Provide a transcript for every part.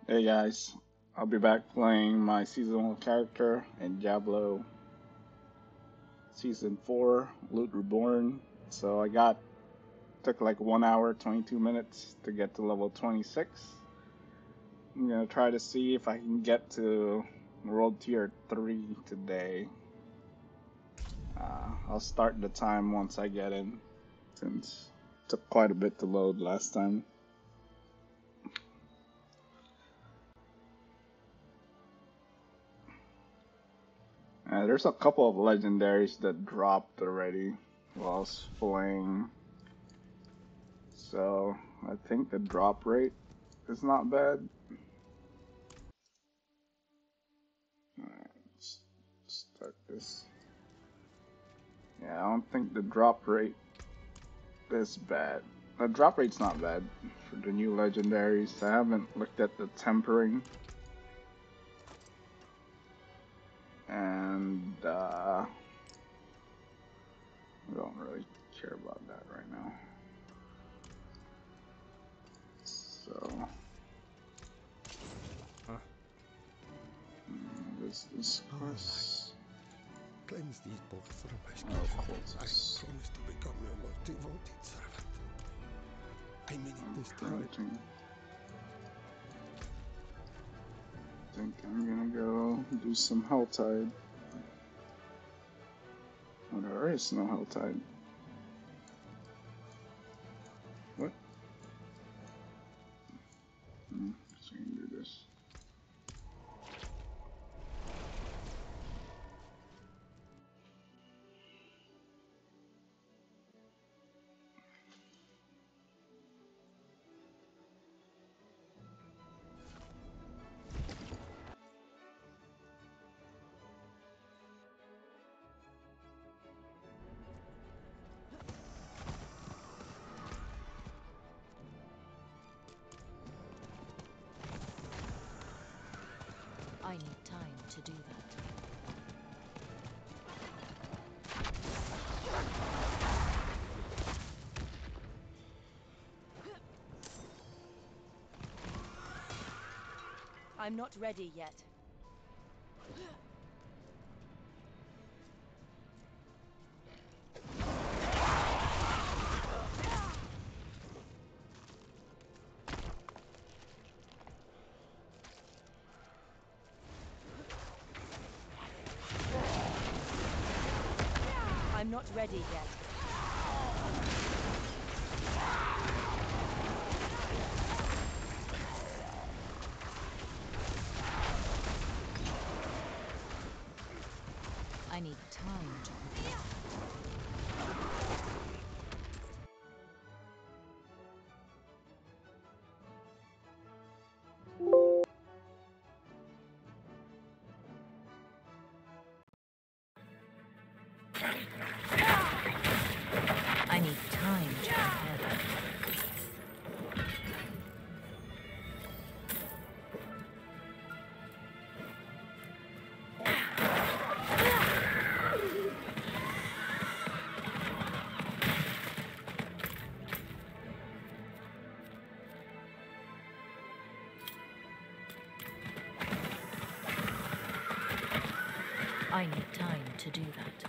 Hey guys, I'll be back playing my Season 1 character in Diablo Season 4 Loot Reborn. So took like 1 hour, 22 minutes to get to level 26. I'm gonna try to see if I can get to World Tier 3 today. I'll start the time once I get in, since it took quite a bit to load last time. There's a couple of legendaries that dropped already while I was playing, so I think the drop rate is not bad. Alright, let's start this. Yeah, I don't think the drop rate is bad. The drop rate's not bad for the new legendaries. I haven't looked at the tempering. And I don't really care about that right now. So this quest. Cleanse these books from my skin. Oh, cool. I promise to become your most devoted servant. I mean it this time. I think I'm gonna go do some HELLTIDE. Oh, there is no HELLTIDE. What? So I can do this. I need time to do that. I'm not ready yet. I'm not ready yet. I need time to prepare. I need time to prepare. I need time to do that.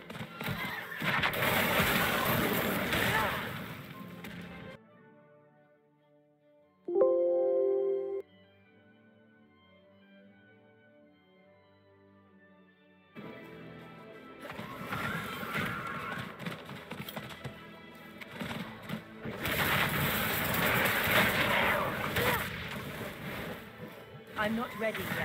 I'm not ready yet.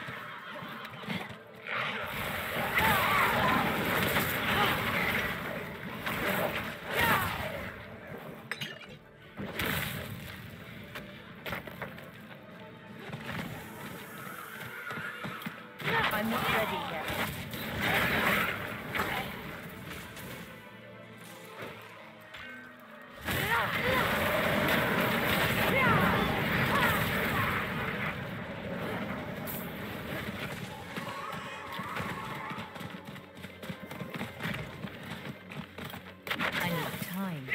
I'm not ready yet. I need time.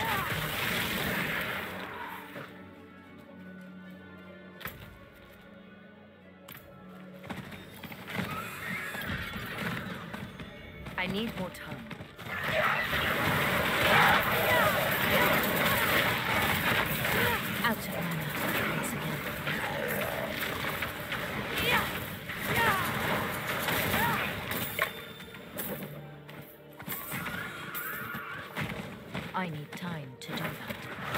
need more time. Out of mana once again. I need time to do that.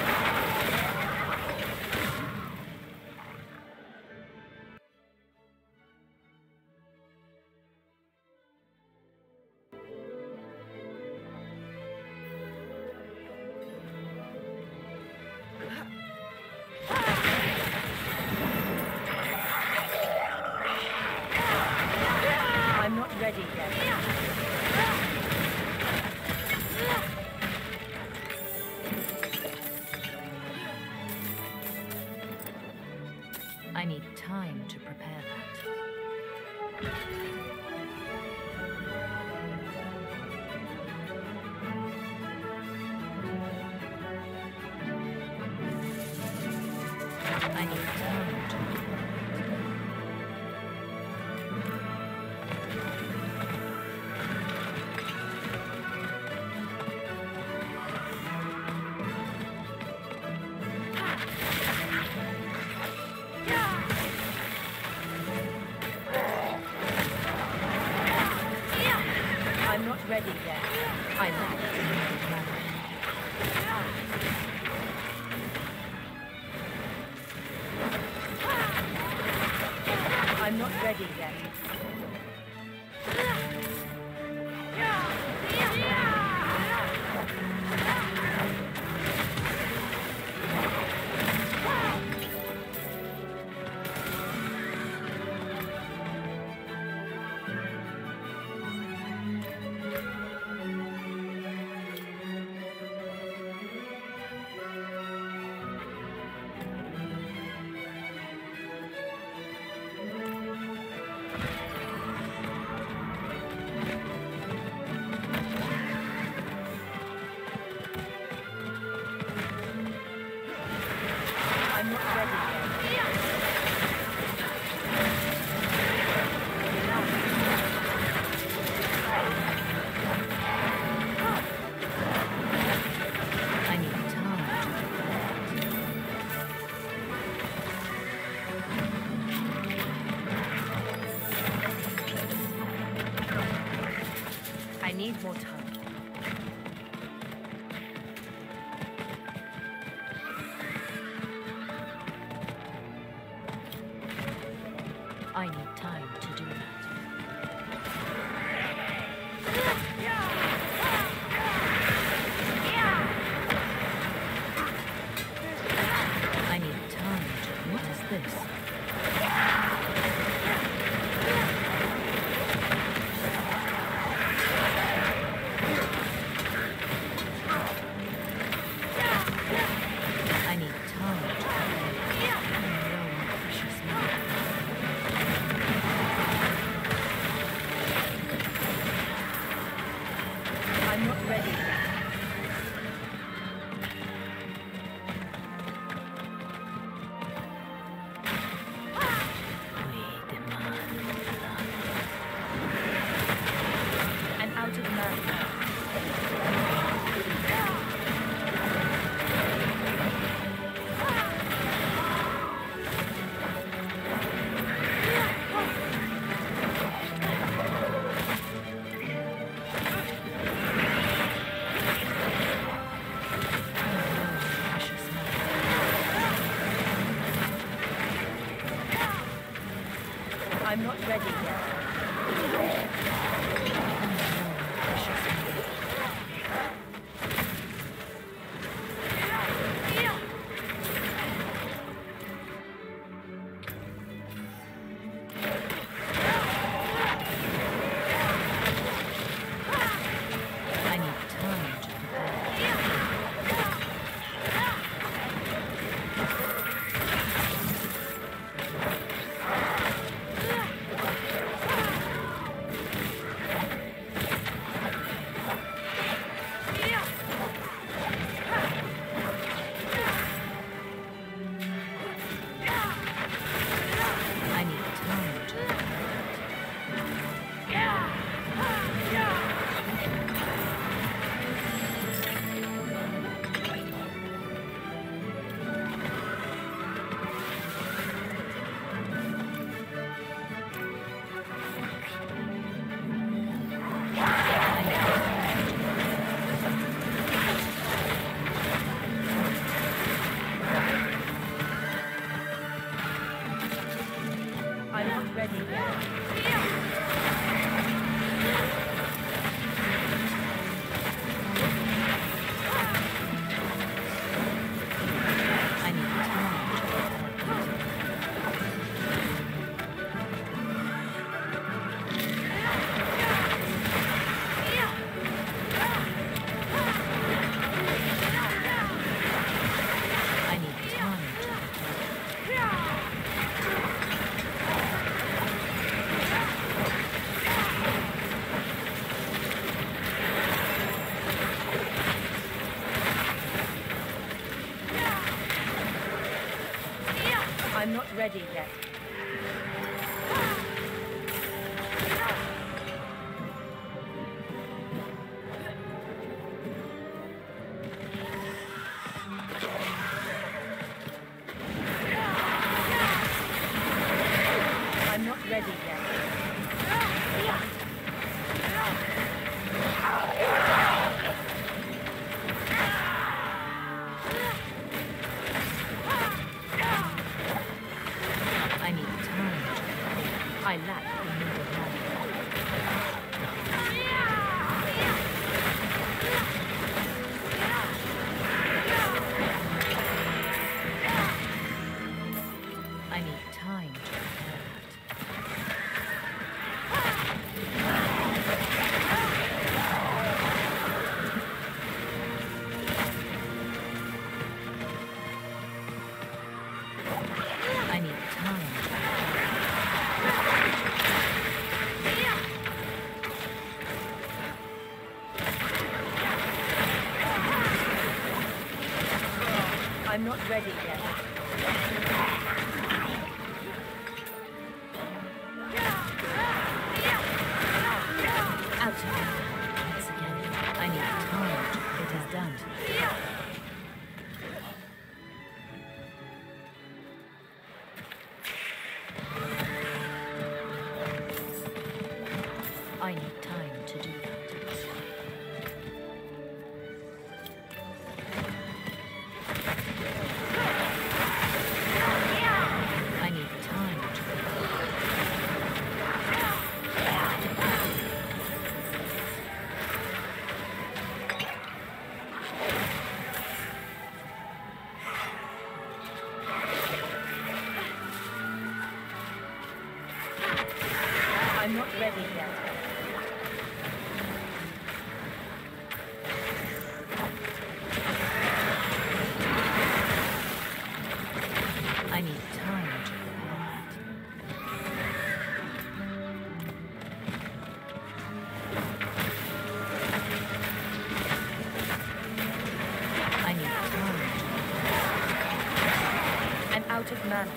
I'm not ready yet. I need time to prepare that. I need time to I'm not ready yet. I lack mana. I'm not ready yet. I'm not ready yet. I need time to prepare. I need more time. I need time to do that. I need time to... What is this? I need time to prepare. No precious moment. I'm not ready yet. We demand blood. And out of mana. I'm not ready yet. I need time to prepare. I'm not ready yet. I'm not ready yet. I need time. I lack the needed knowledge. I need time to prepare that. I need time. I'm not ready yet. Out of it. Once again, I need time. It is done. I need time to do that. I need time to I'm not ready yet. I need time to prepare that. I need time to prepare. I'm out of mana.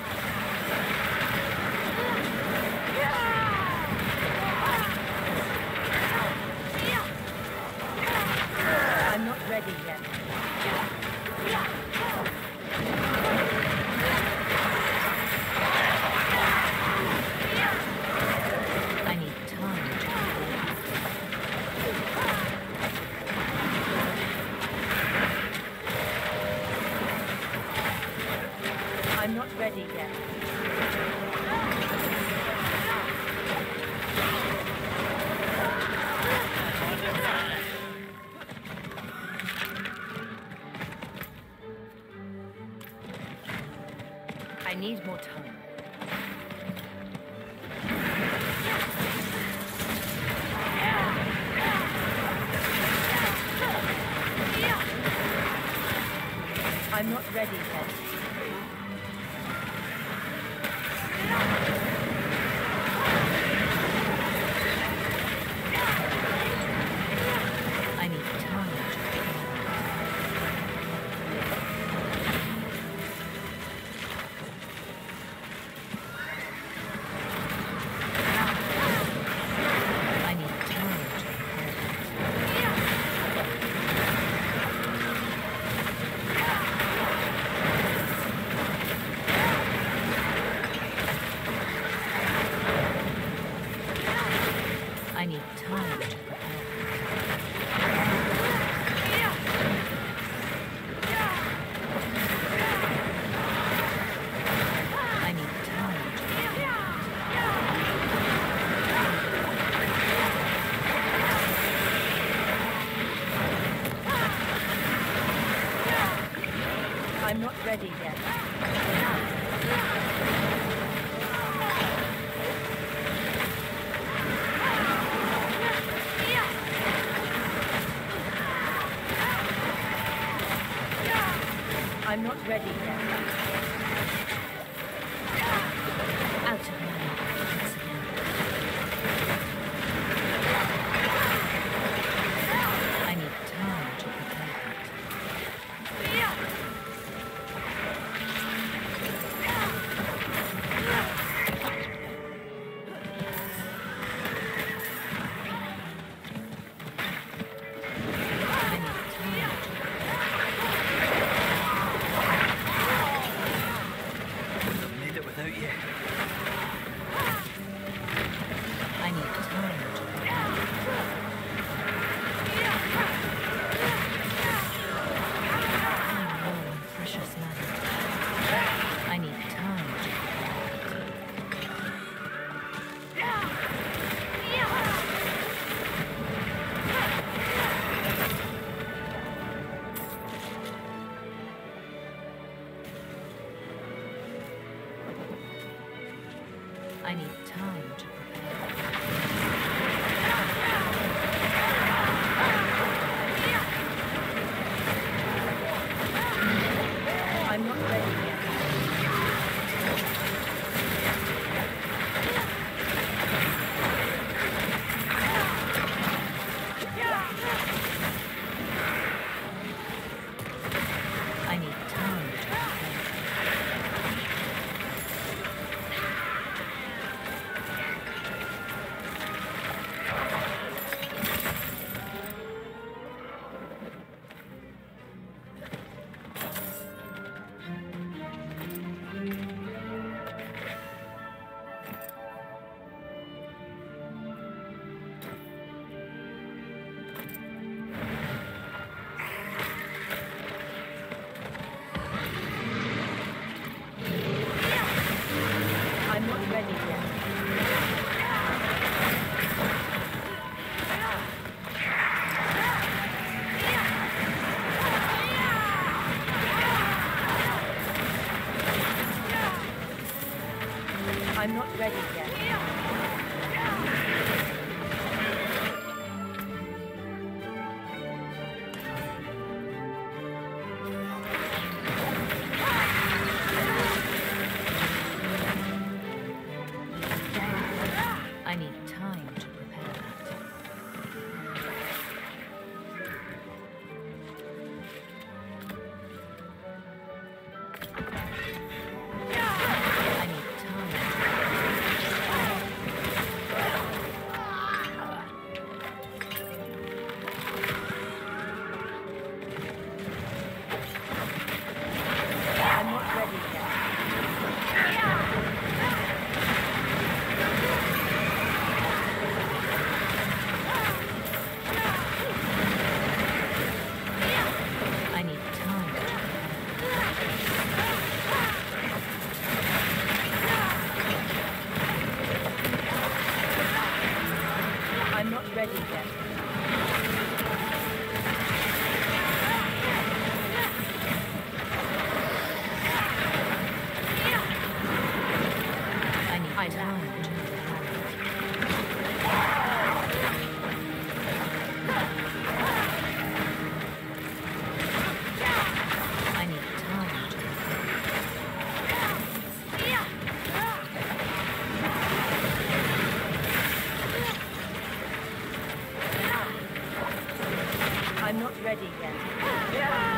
I'm not ready yet. I need time to prepare. I'm not ready yet. I need more time. I'm not ready yet. I need time to prepare. I need time to I need time to prepare. I need time to prepare. I'm not ready yet. I'm not ready yet. Out of mana once again. I need time to prepare that. without you. I need time to low on precious matter. I need time to I need time to prepare. I'm not ready yet. I need time to prepare. I'm not ready yet. I'm not ready yet. I need time to prepare that. I need I'm not ready yet. I need time. I'm not ready yet. I need time to I need time to I'm not ready yet.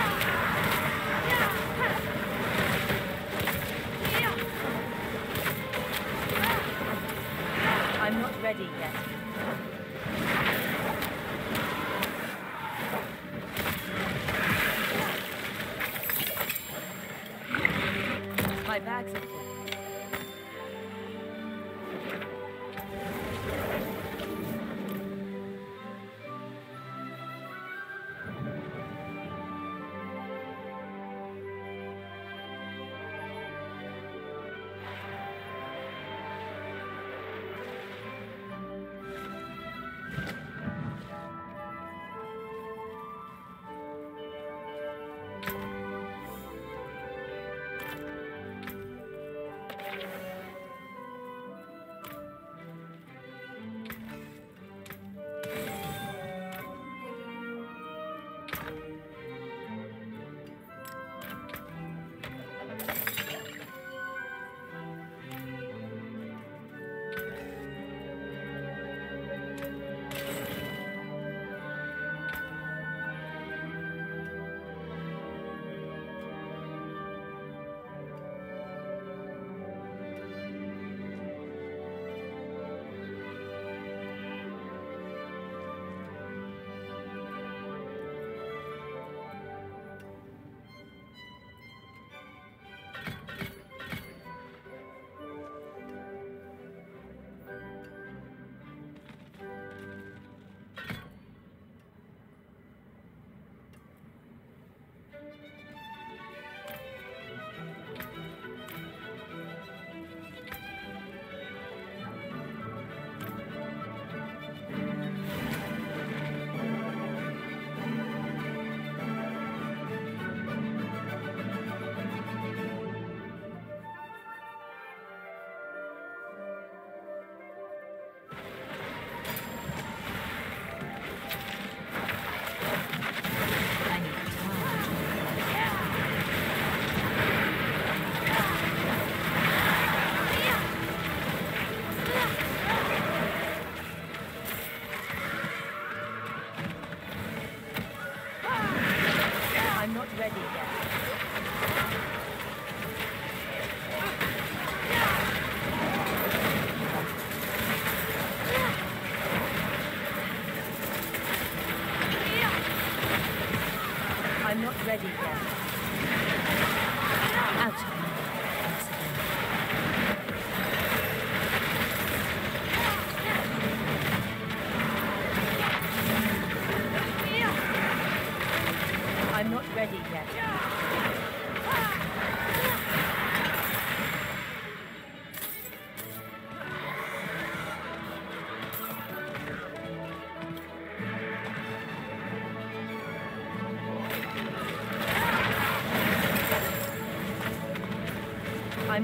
I'm not ready yet. My bags are full.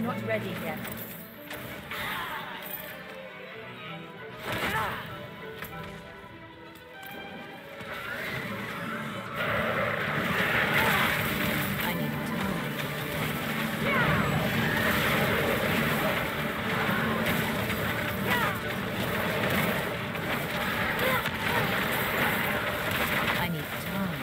I'm not ready yet. I need time. I need time.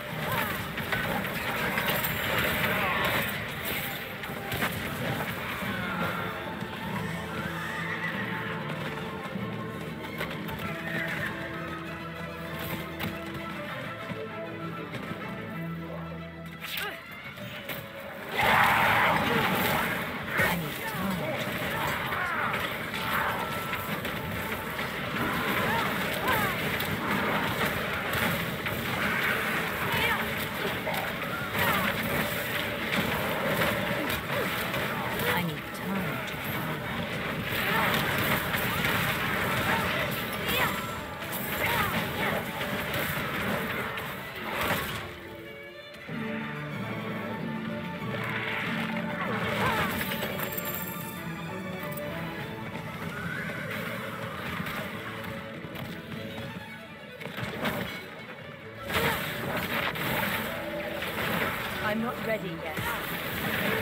I need time. I need time to I'm not ready yet.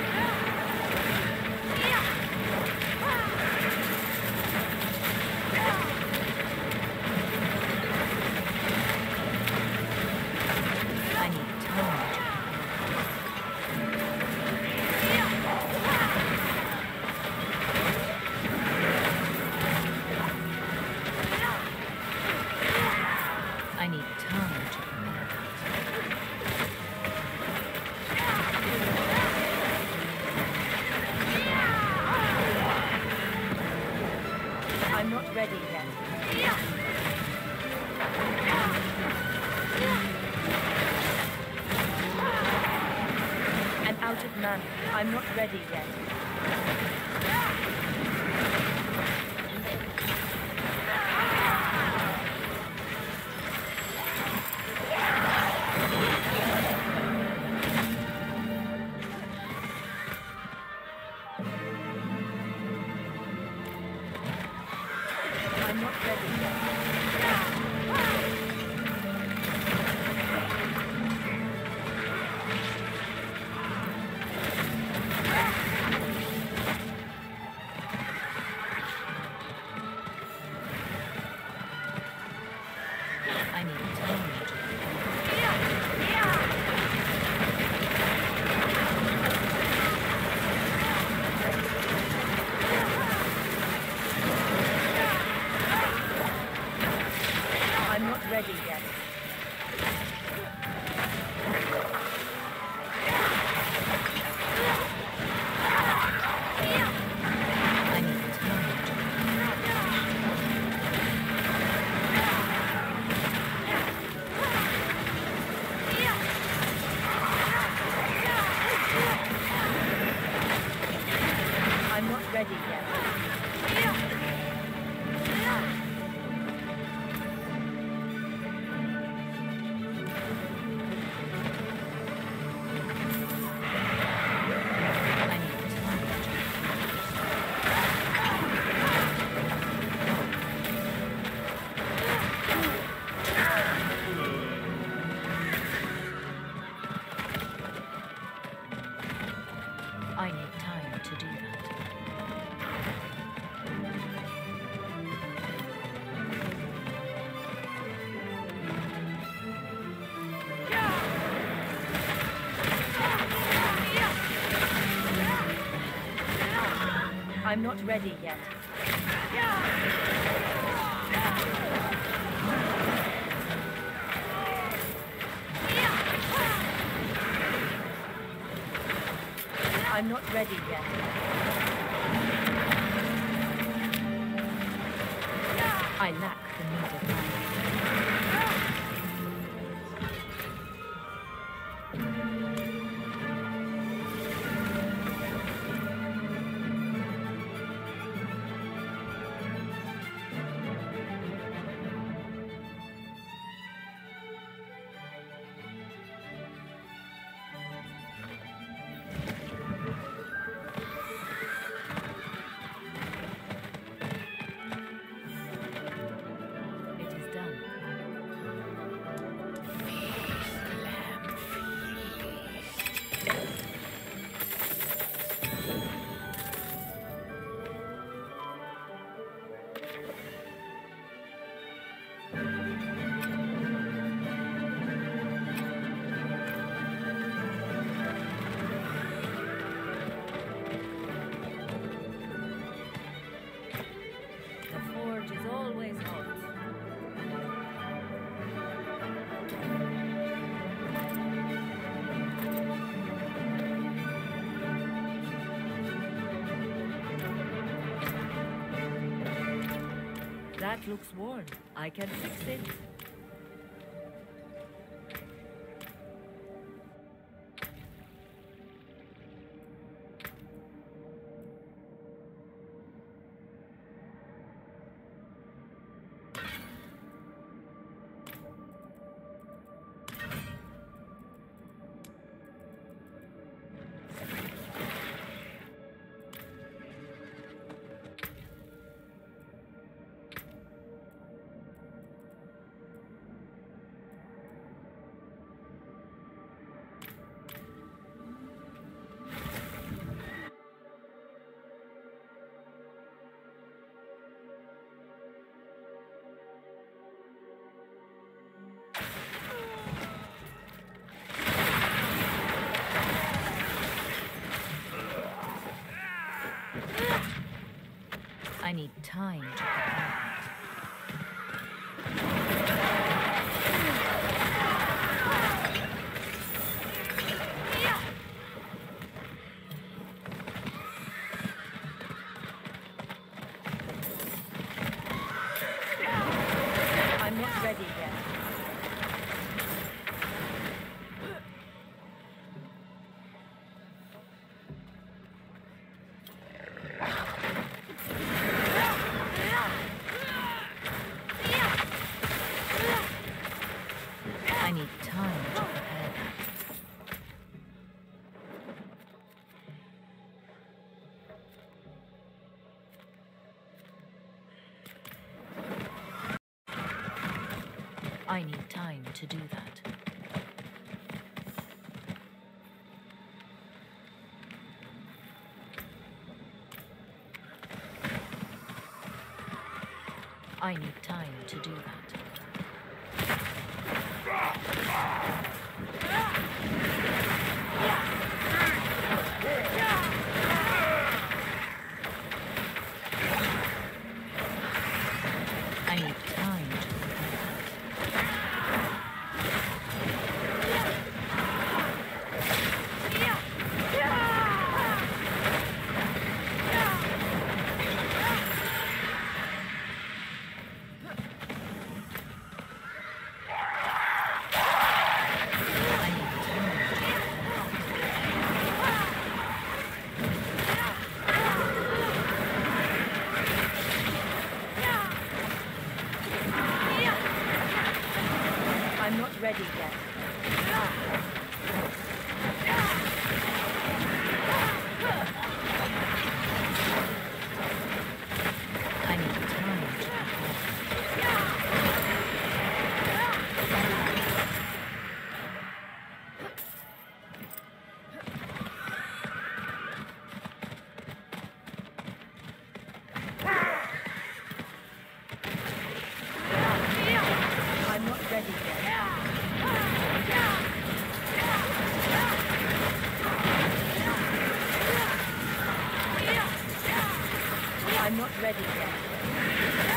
I need time. I need time to prepare. I'm not ready yet. I'm out of mana. I'm not ready yet. I'm not ready yet. I need time to I'm not ready yet. I need time to I'm not ready yet. I need time. I need time to do that. I'm not ready yet. I'm not ready yet. I lack the needed life. It looks worn. I can fix it. I need time to prepare. I'm not ready yet. I need time to prepare that. I need time to do that. I need time to do that. I need time to prepare that. I'm not ready yet. I need time to prepare. I'm not ready yet. I'm not ready yet.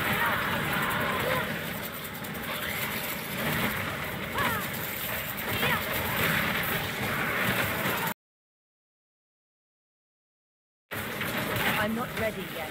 I'm not ready yet.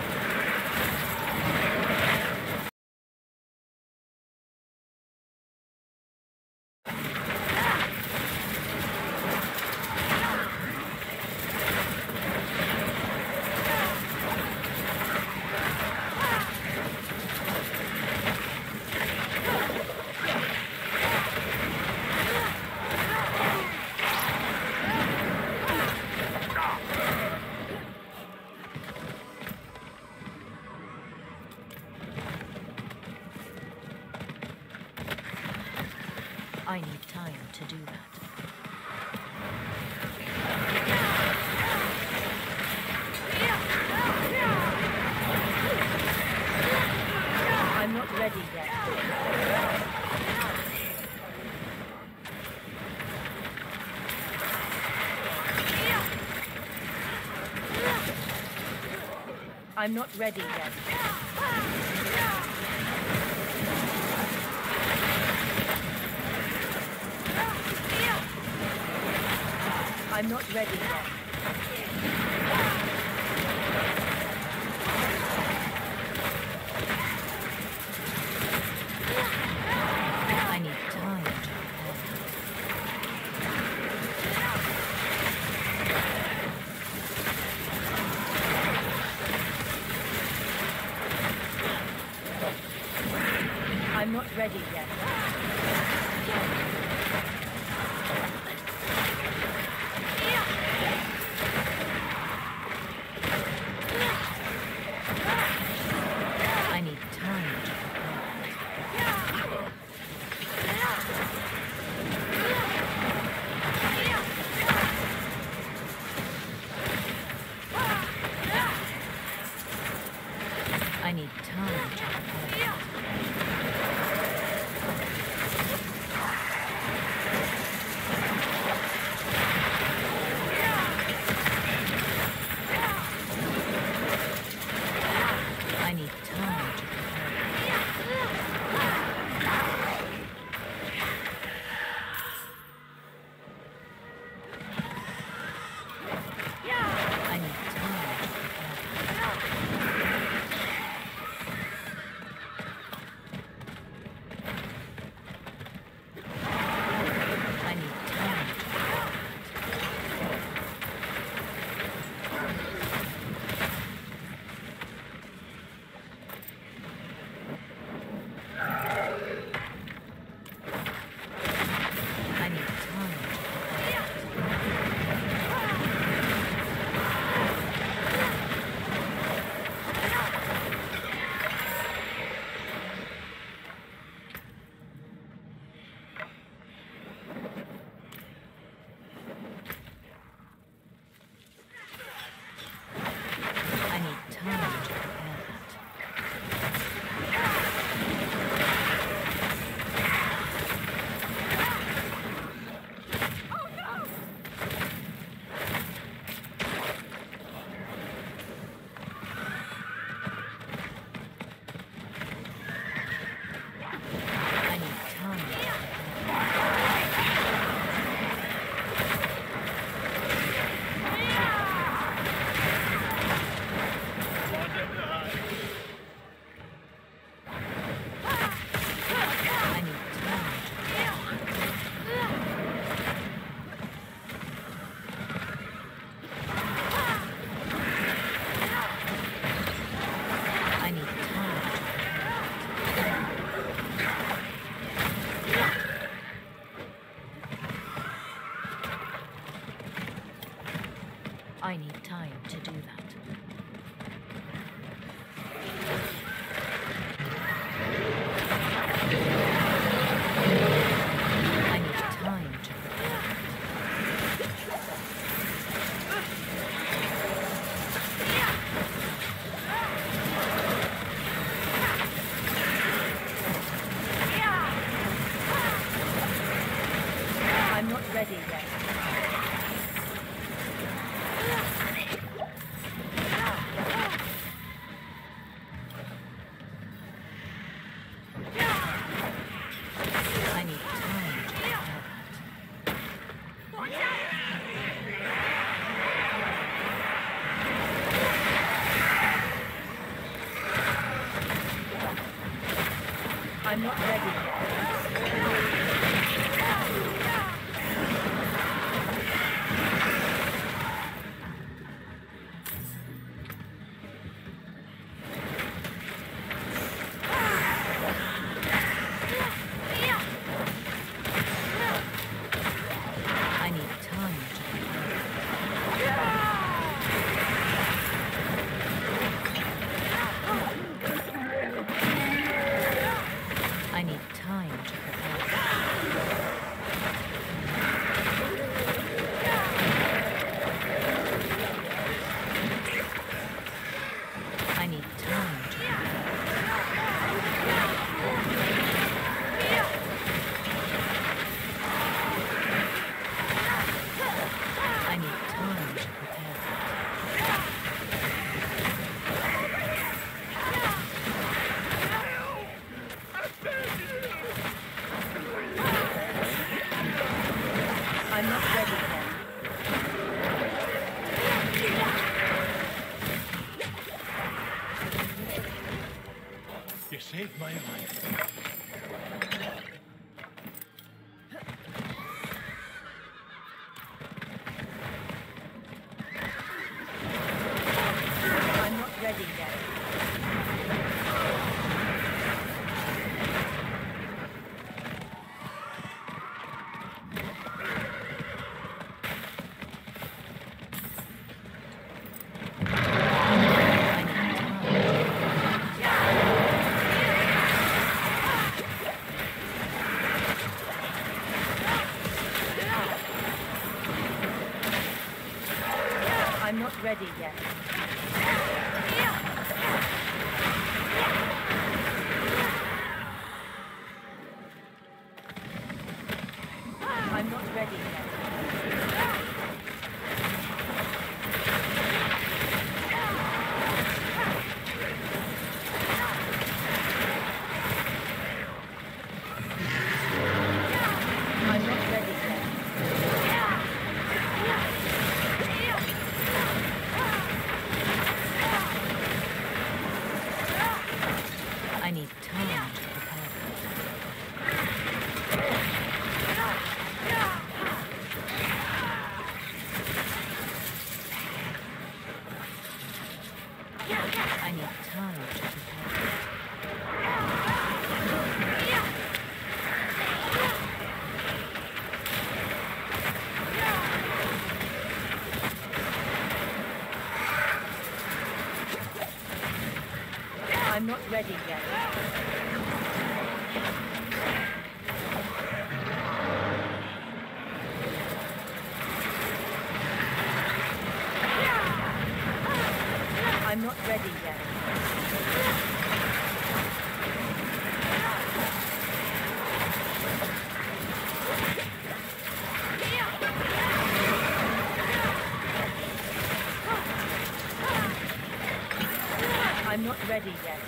I need time to do that. I'm not ready yet. I'm not ready yet. I'm not ready yet. ready yet. I need time to I need time to prepare. I need time to I need time to I need time to I need time to I need time to prepare that. I need time. I need time. I need time. I need time to do that. I need time to prepare. I'm not ready yet. I need time to prepare that. I'm not ready yet. I need time to I need time to prepare. I need time to I need time to prepare. I'm not ready yet. You saved my life. I'm not ready yet. I need time to prepare. I'm not ready yet. I'm not ready yet. I'm not ready yet.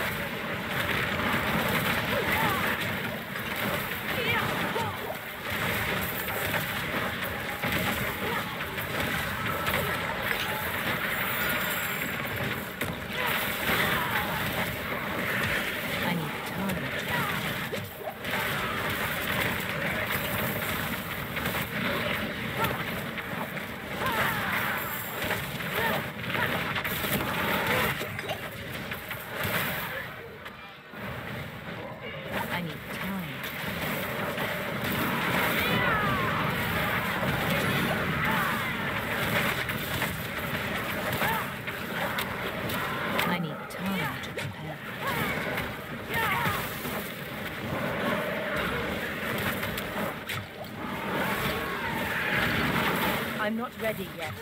I'm not ready yet.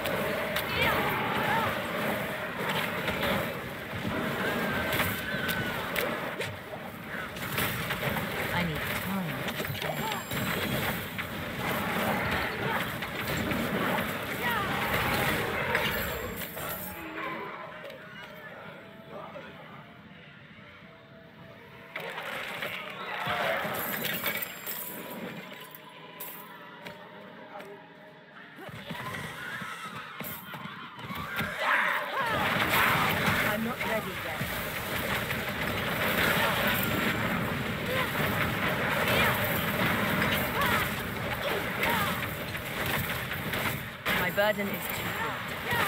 I need time to prepare. I'm not ready yet. My burden is too great.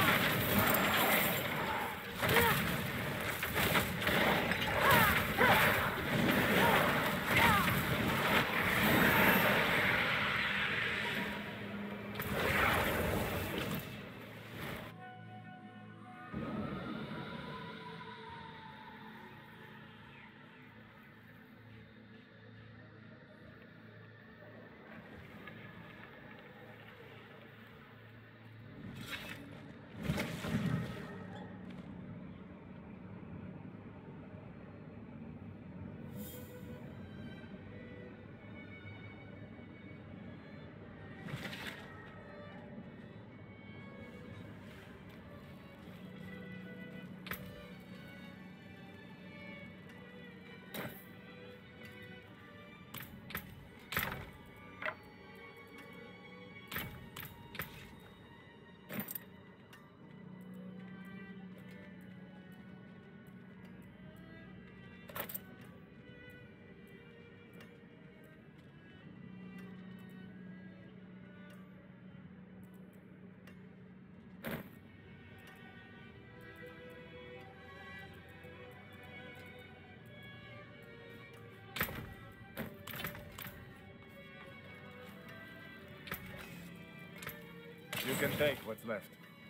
You can take what's left.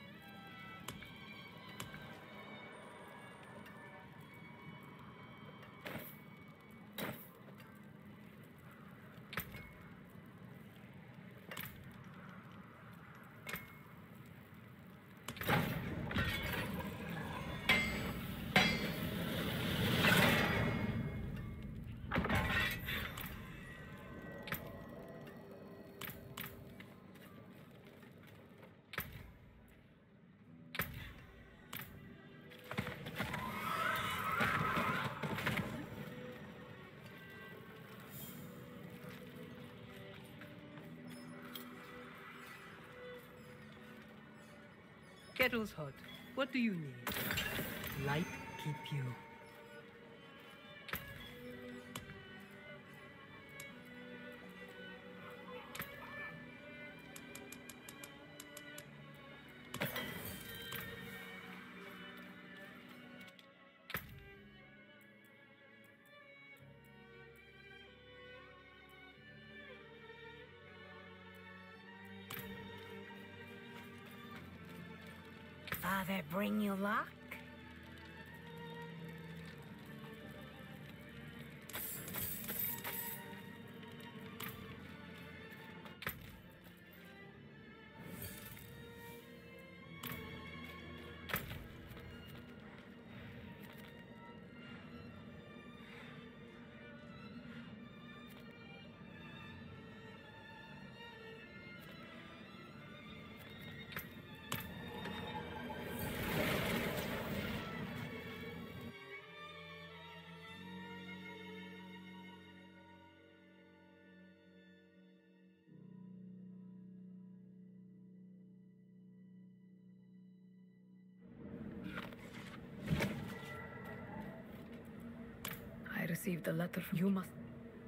Kettle's hot. What do you need? Light keep you. Father bring you luck? I received a letter from you. Must.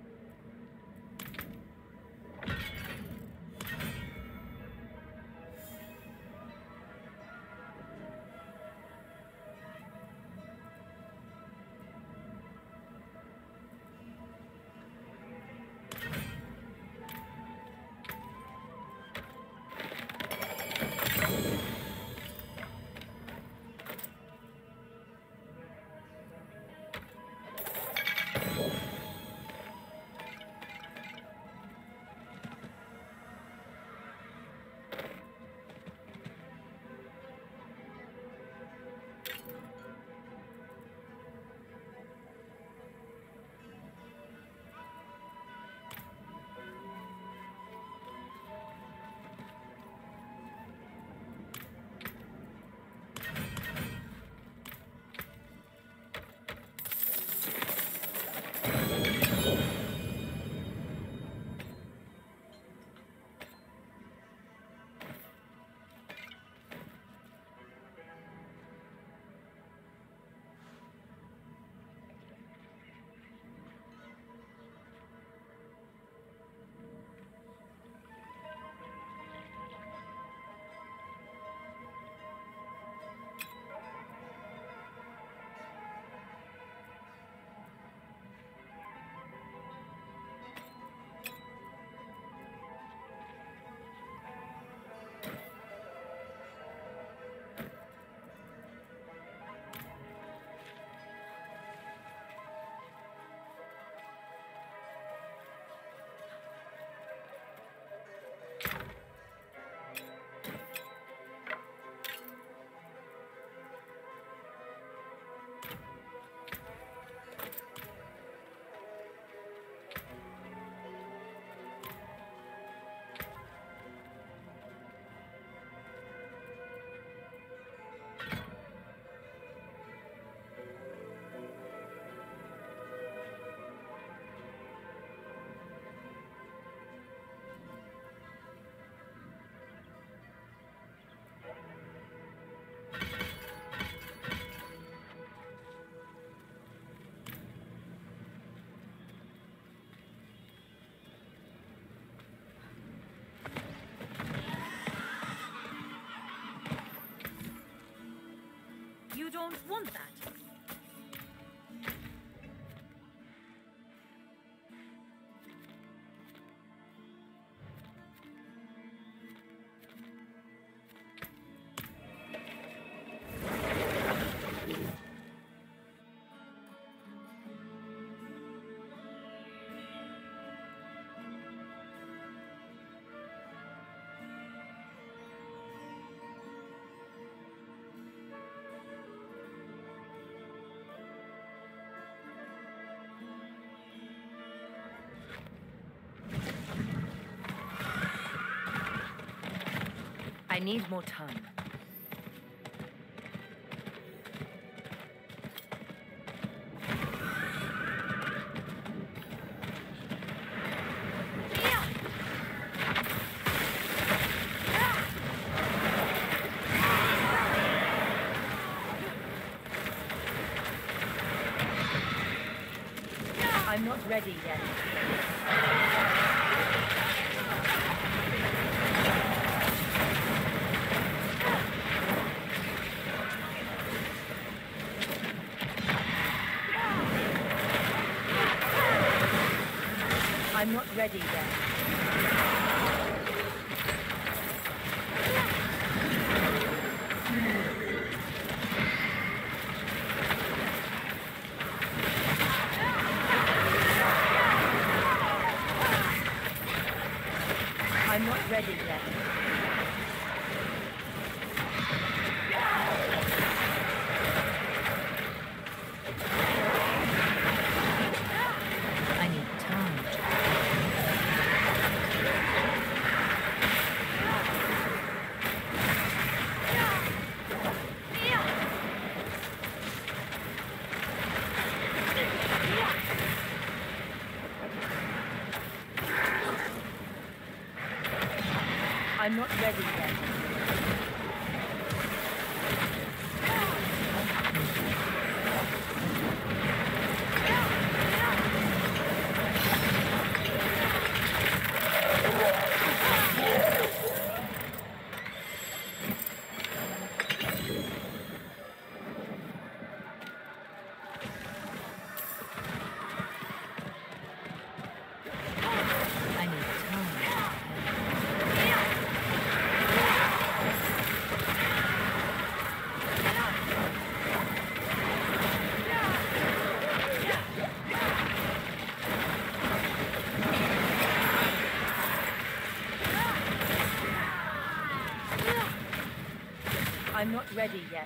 You don't want that. I need more time. I'm not ready yet. I'm not ready yet. ready yet. I need time to I'm not ready yet. I need time. I'm not ready yet.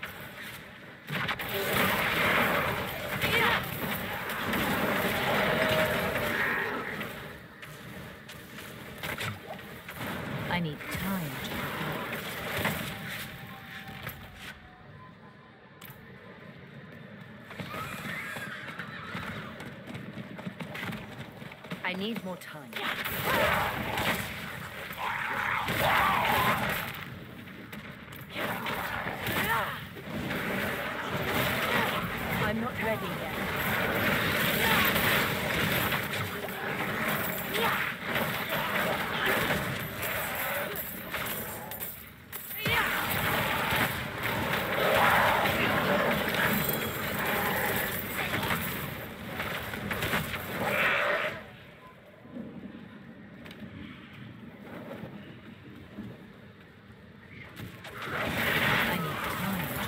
I need time to prepare. I need more time. I'm not ready yet. I need time to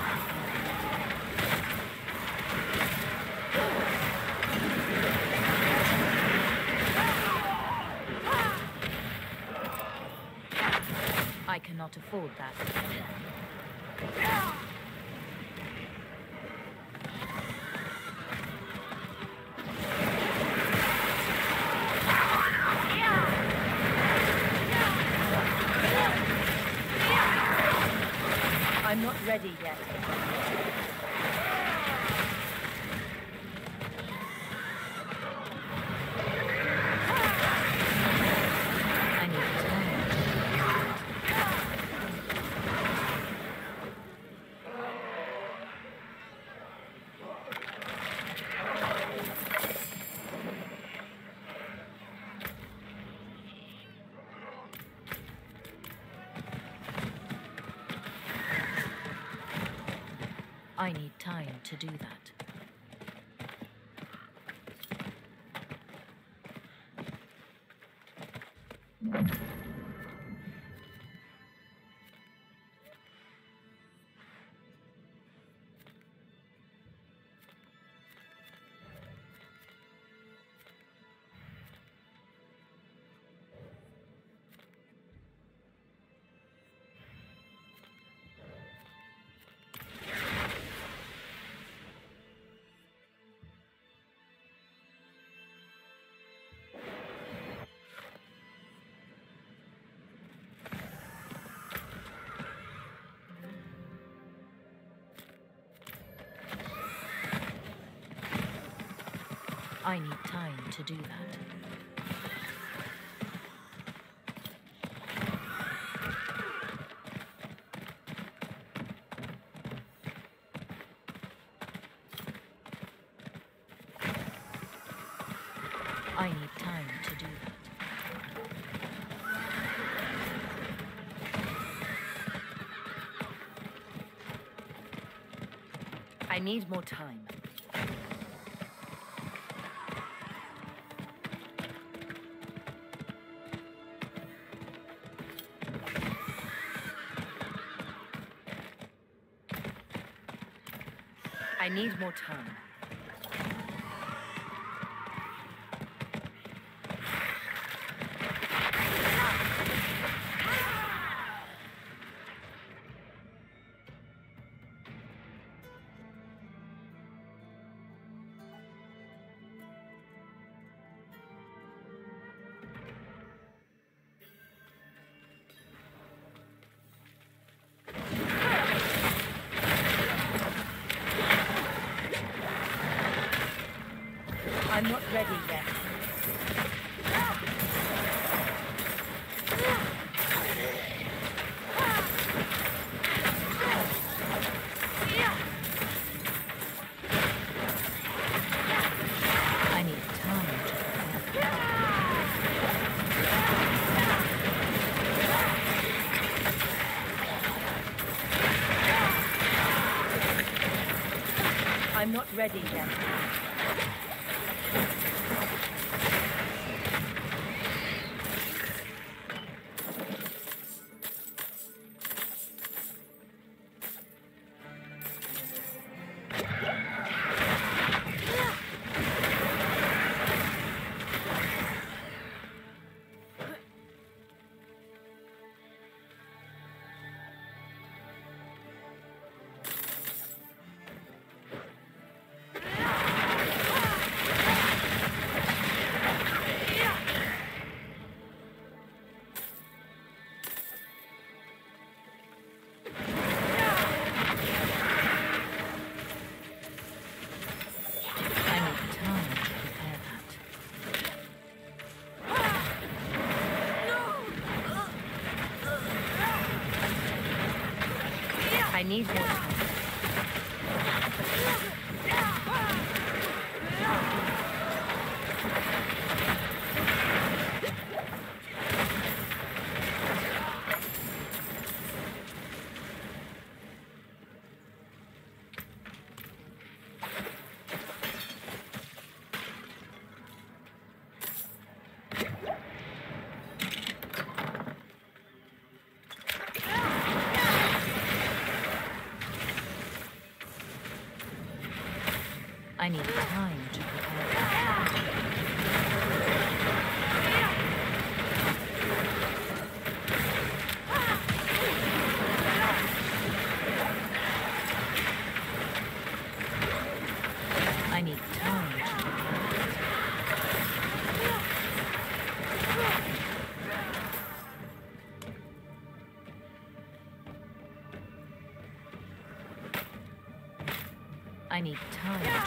I cannot afford that. I'm not ready yet. I need time. I need time to do that. I need time to do that. I need time to do that. I need more time. I need more time. I'm not ready yet. I need time to prepare. I'm not ready yet. I need more time. I need time to prepare. I need time to prepare. I need time to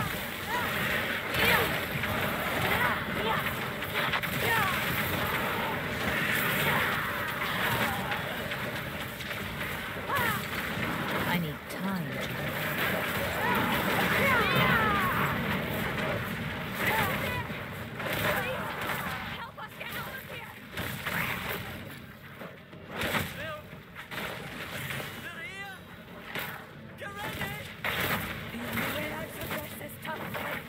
I need time to Help us get out of here! They're here! Get ready! The only way out of this is to fight!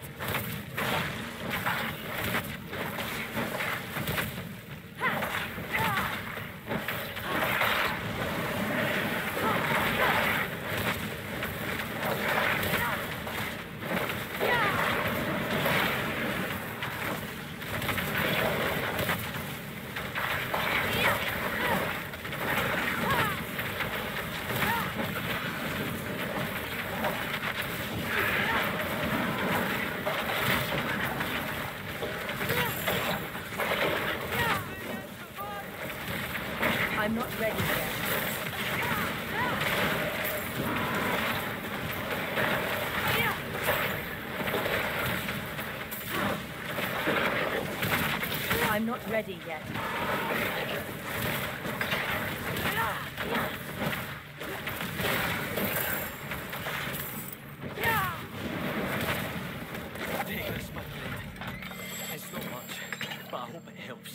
I'm not ready yet. I'm not ready yet. Take this, my friend. It's not much, but I hope it helps.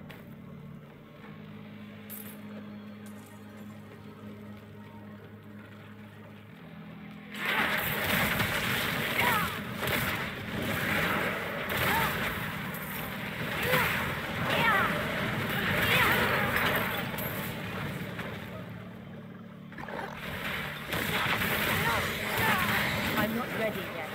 I'm not ready yet.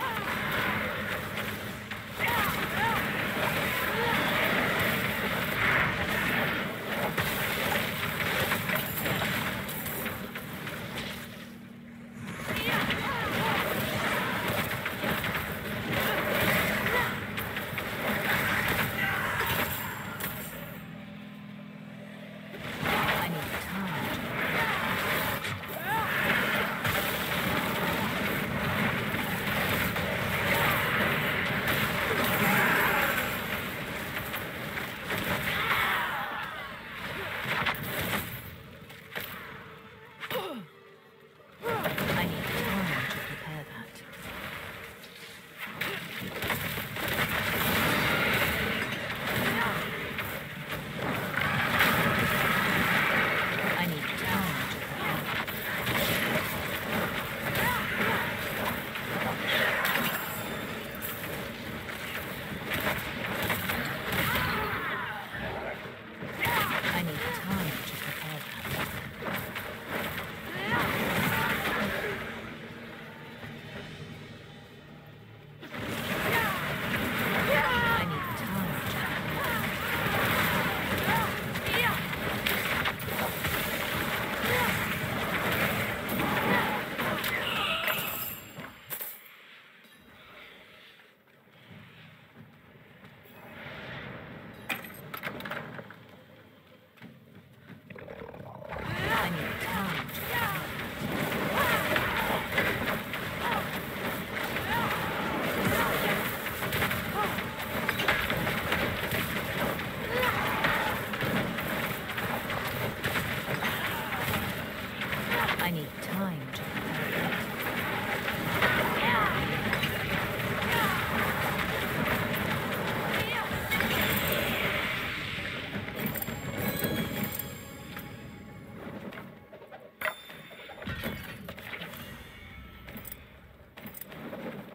I need time.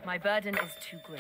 My burden is too great.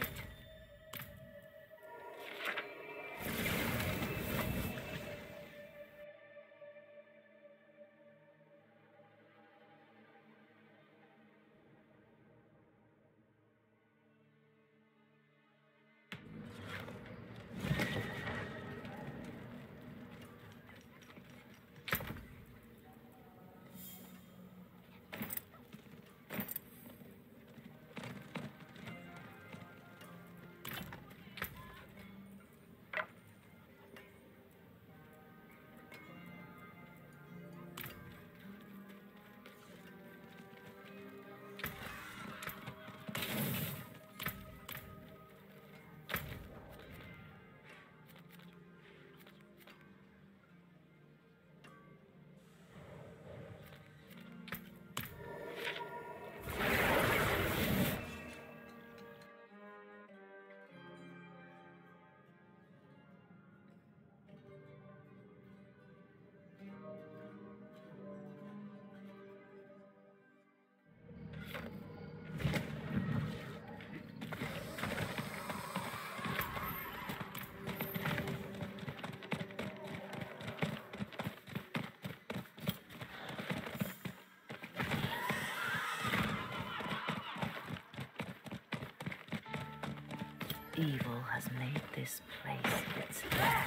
Evil has made this place its lair.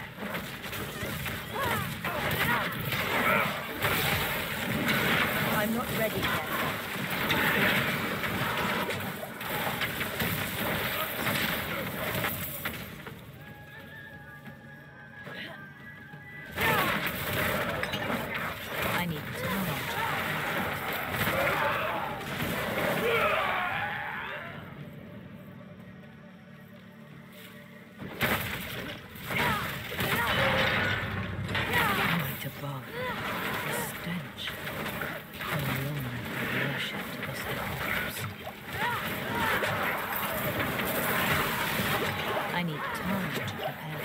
I'm not ready yet. I need time. Above, the stench, the moment I worshipped this corpse. I need time to prepare.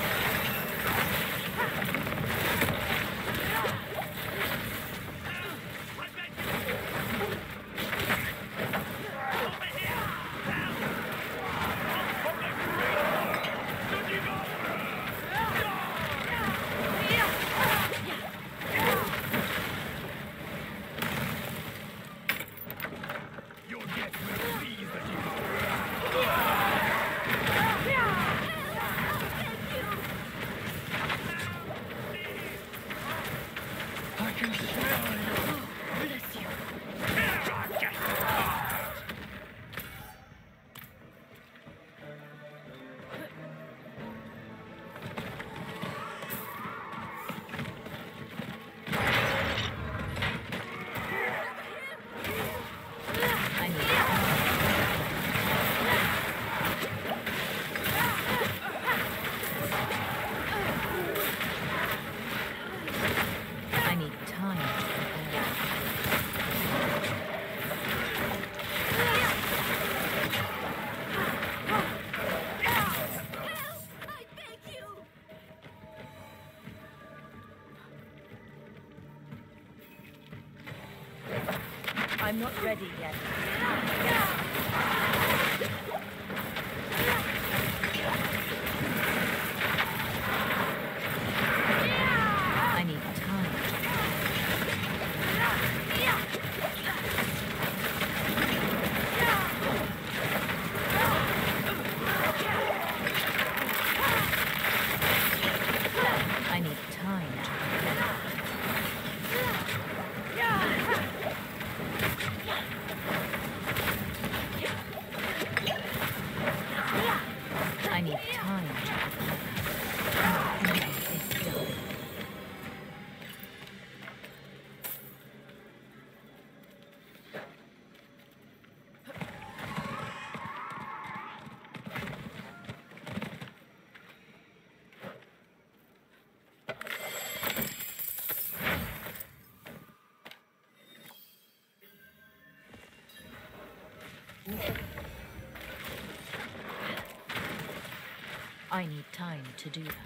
I'm not ready yet. I need time. I need time to prepare. I need time to prepare. It's done. I need time to do that.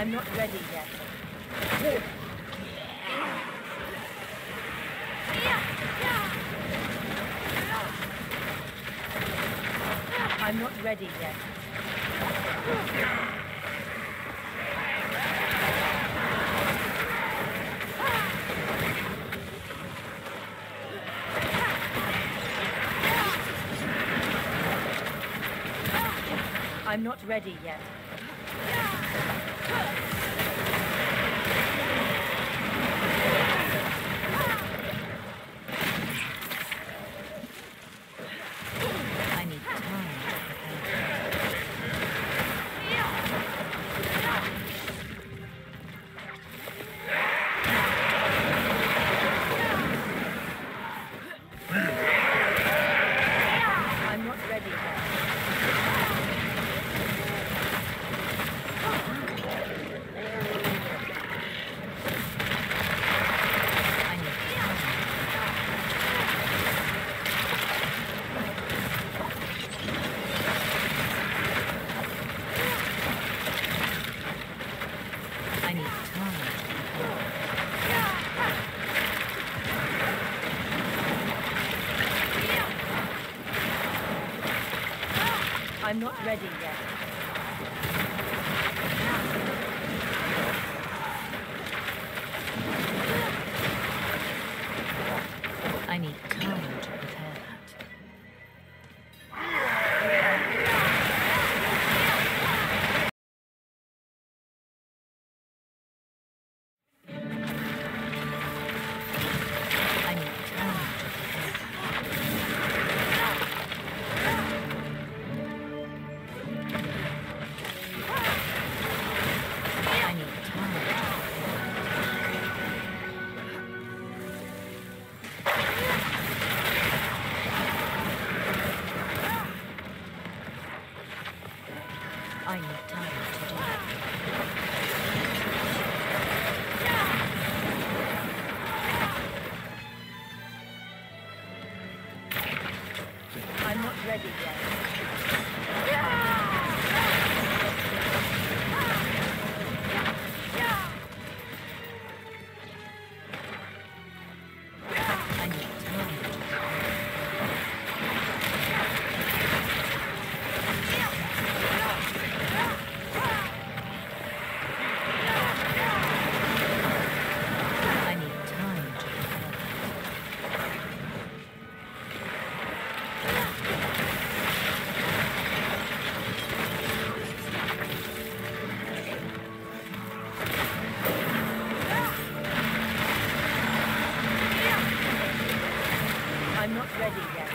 I'm not ready yet. I'm not ready yet. I'm not ready yet. I need time to prepare. I'm not ready yet. I need time to prepare. I'm not ready yet. I need time to prepare that. I need time to prepare that. I need time to I need time to do it. I'm not ready yet. I need time to I need time to I'm not ready yet.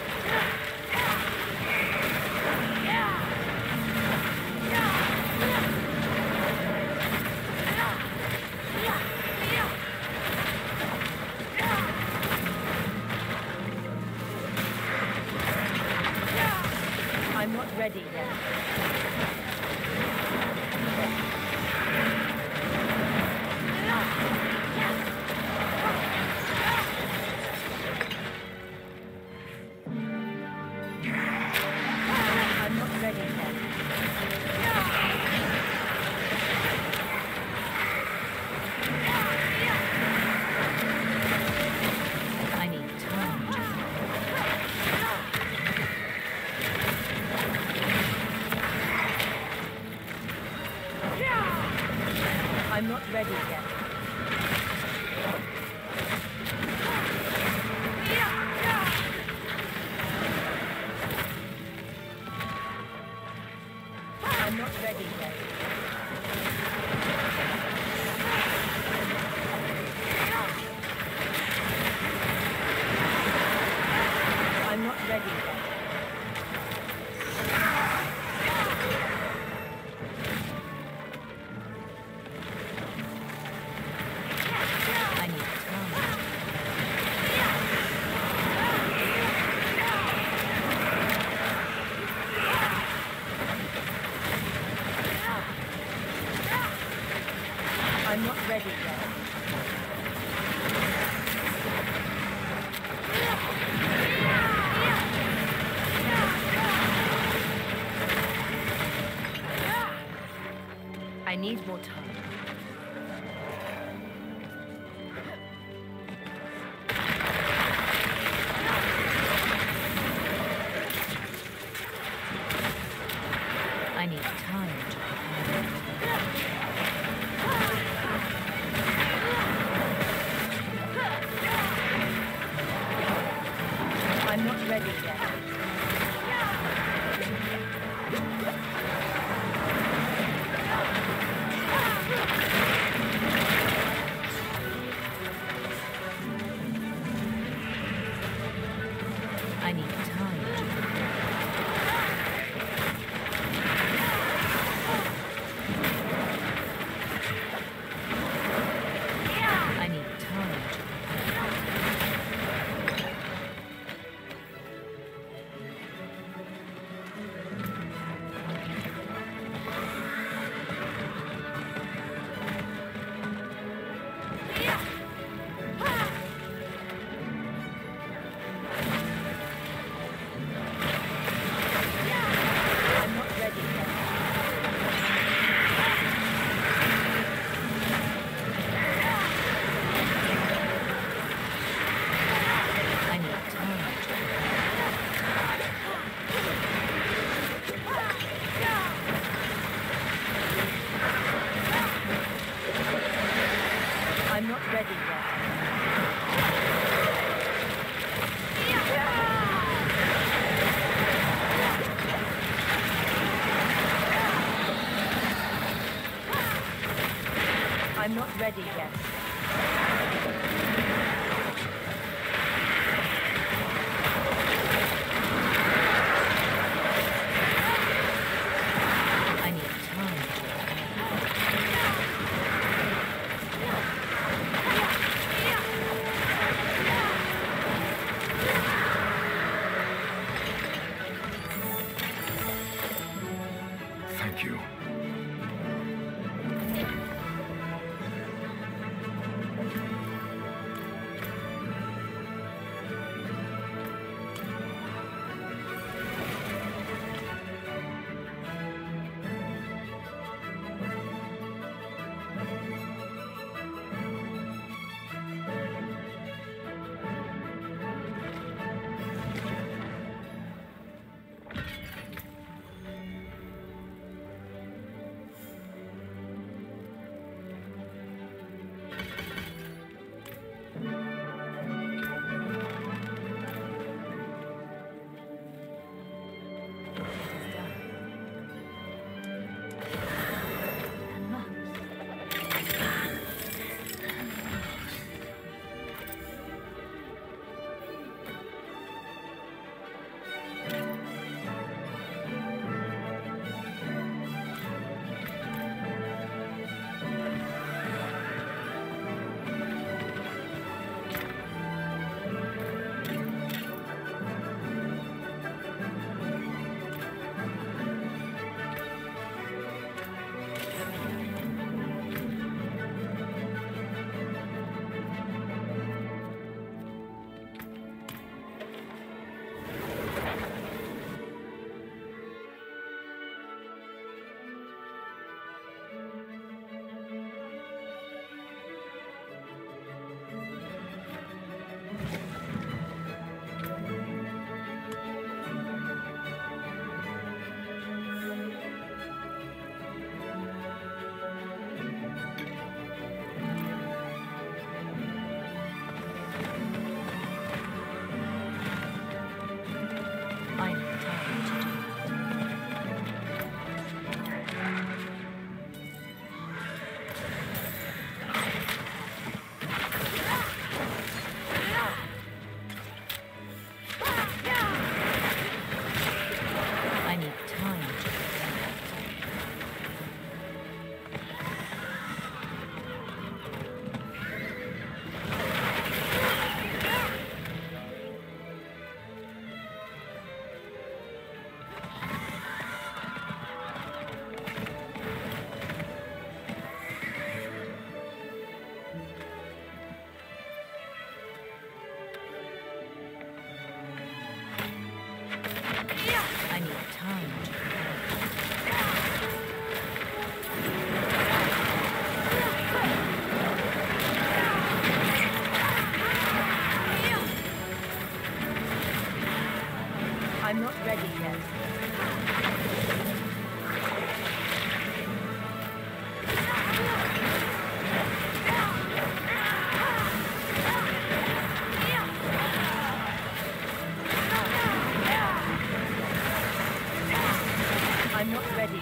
I'm not ready yet. I'm not ready yet. I need time to I'm not ready yet. I'm not ready yet. I'm not ready yet. I need time. I'm not ready yet. I need more time. I need time to I'm not ready yet. I need time to I need time to I'm not ready yet. I need time to I'm not ready yet. I'm not ready yet. I need time to Thank you.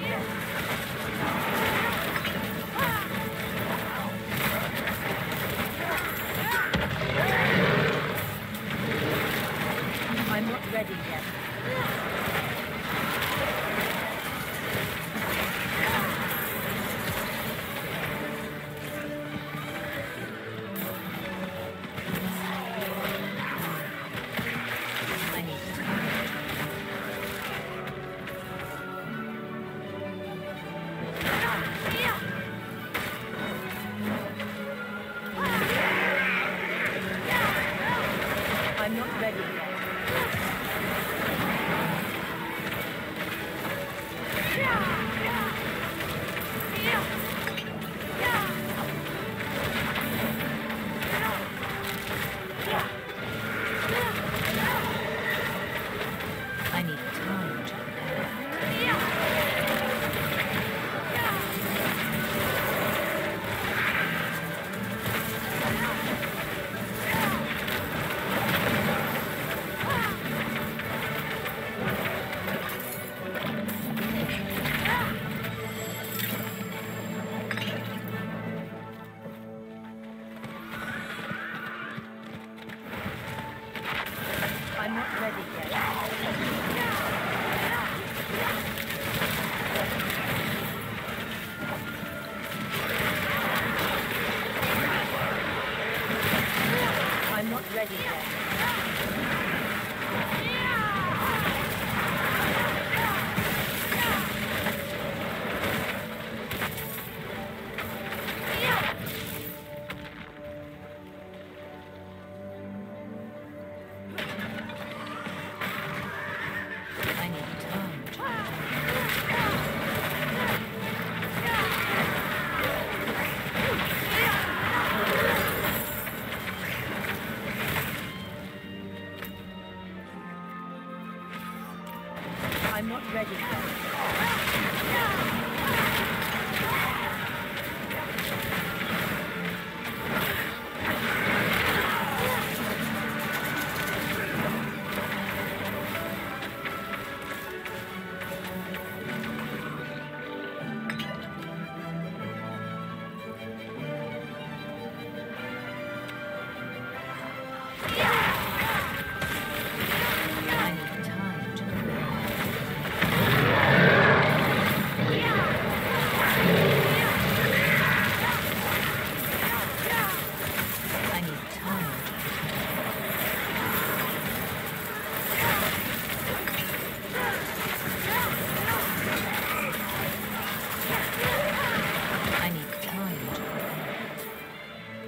I'm not ready yet. I need time. I'm not ready yet. I need time to prepare. I'm not ready yet. I'm not ready yet. I need time to prepare. I'm not ready yet. I need time to prepare. I need time to prepare. I need time to prepare.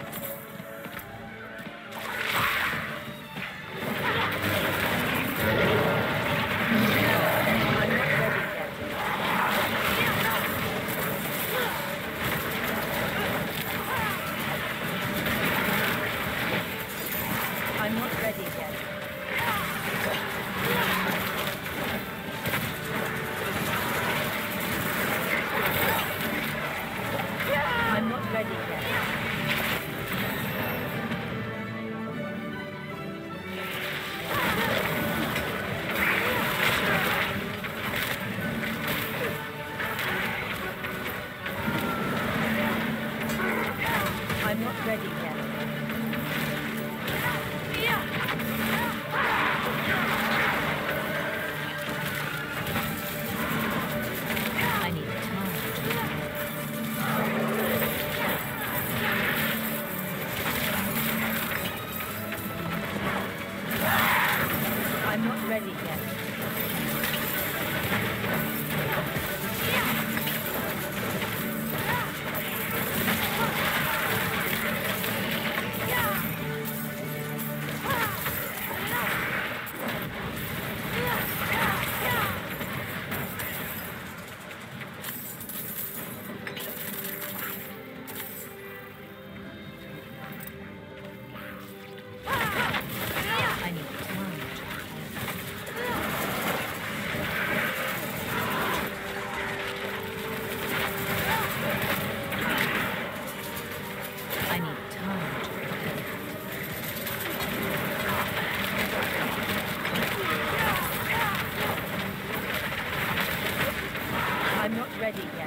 I'm not ready yet. I'm not ready yet. I'm not ready yet. I'm not ready yet. I need time to prepare. I'm not ready yet. I'm not ready yet.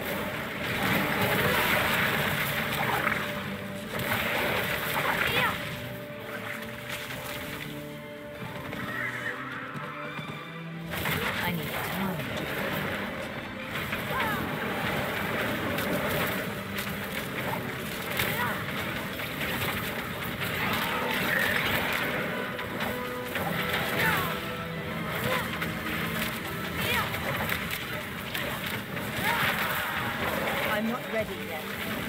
I need time to I'm not ready yet.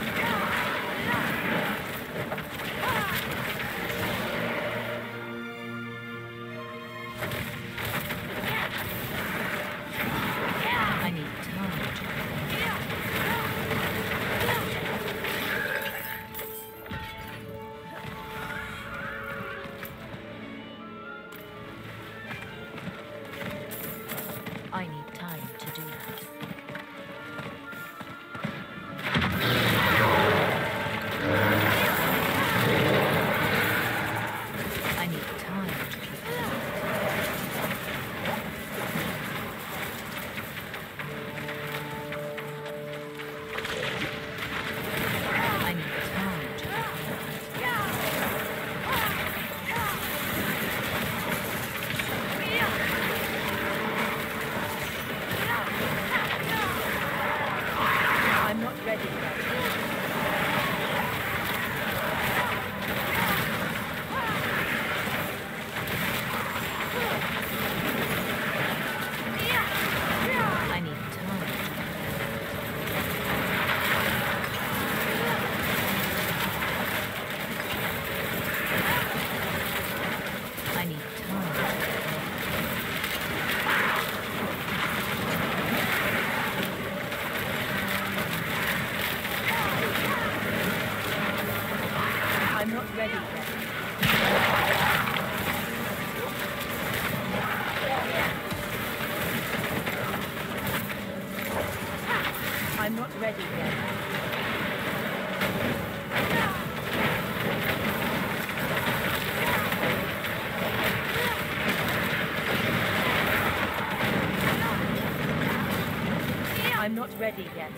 I need time to I need time to do that. I need time to prepare. I need time to prepare. I'm not ready yet. I need time to I need time. I'm not ready yet. I'm not ready yet. I'm not ready yet.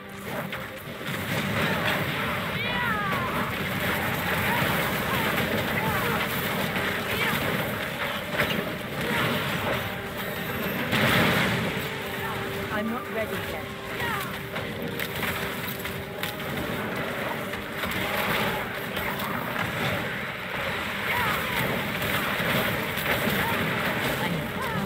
I'm not ready yet. I need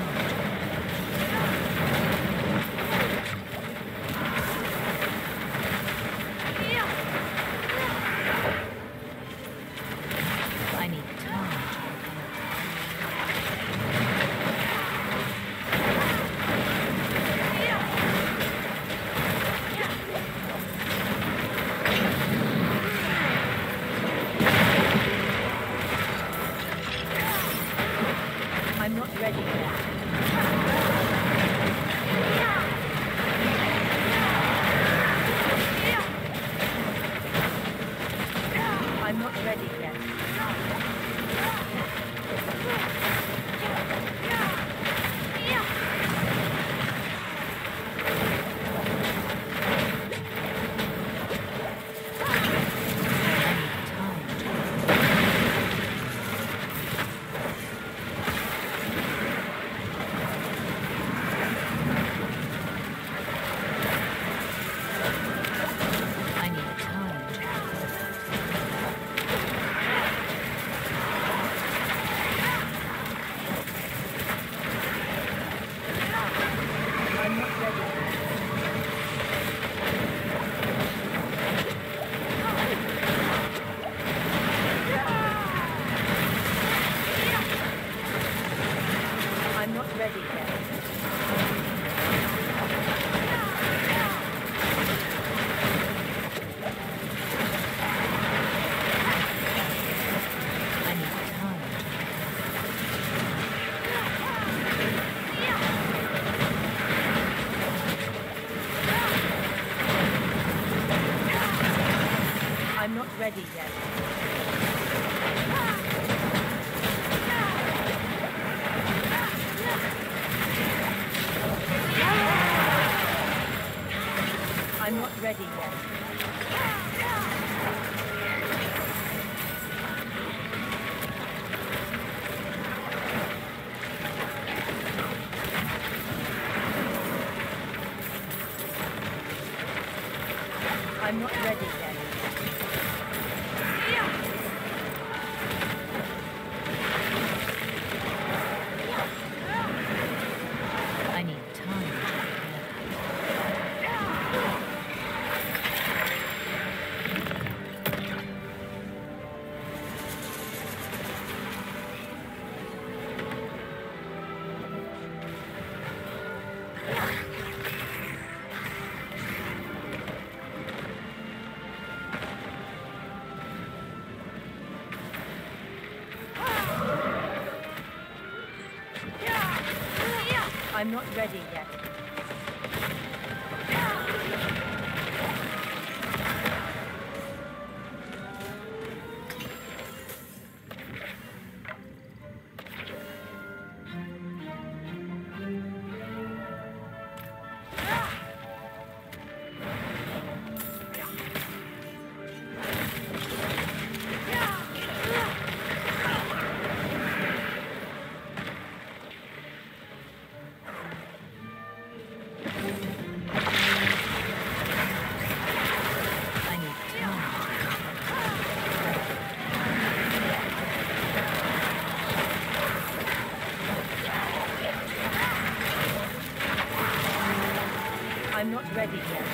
I need time to I'm not ready yet. I'm not ready yet. I need time to I'm not ready. I'm not ready yet. I need time to I'm not ready yet. I'm not ready yet. I'm not ready yet. I need time. I'm not ready yet. I'm not ready yet.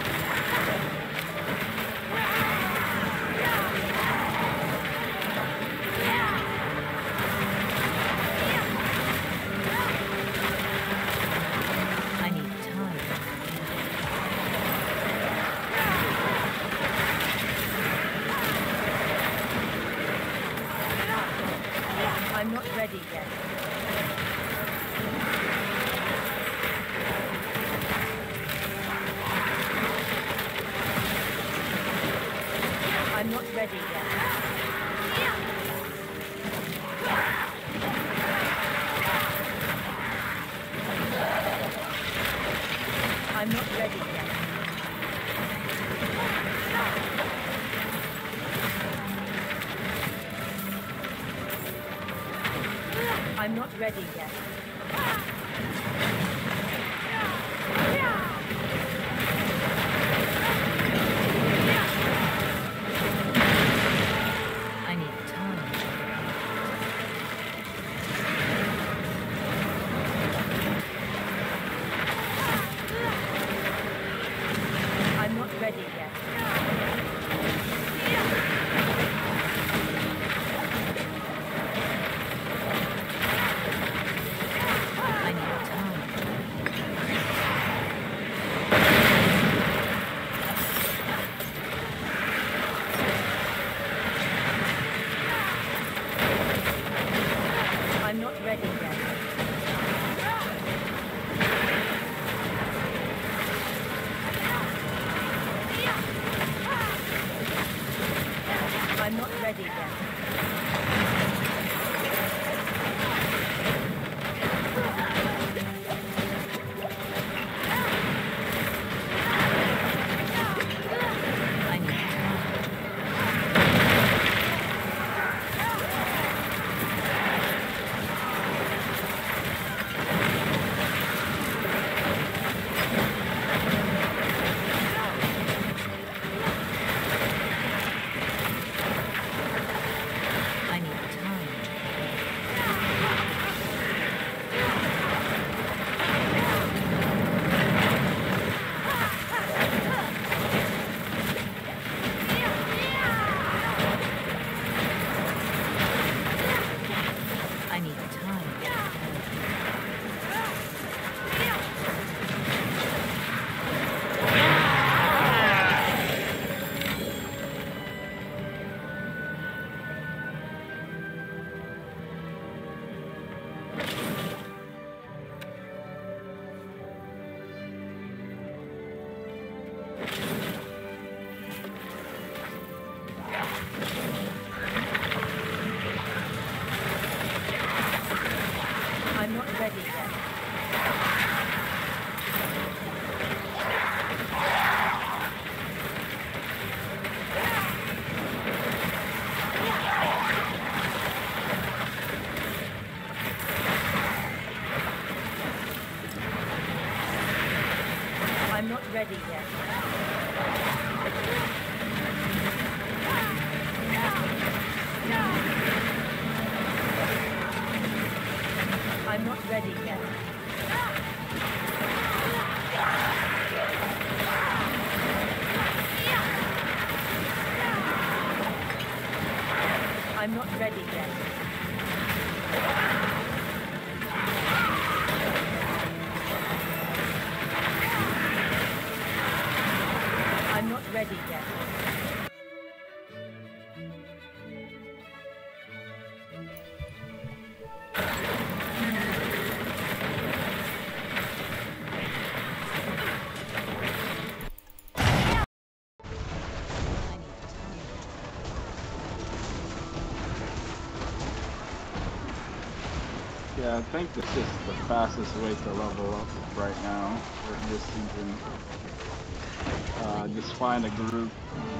I need time. I'm not ready yet. I'm not ready yet. I'm not ready yet. I'm not ready yet. I need time. I'm not ready yet. I need time. I'm not ready yet. I'm not ready yet. I'm not ready yet. I'm not ready yet. I'm not ready yet. Yeah, I think this is the fastest way to level up right now for this season. Just find a group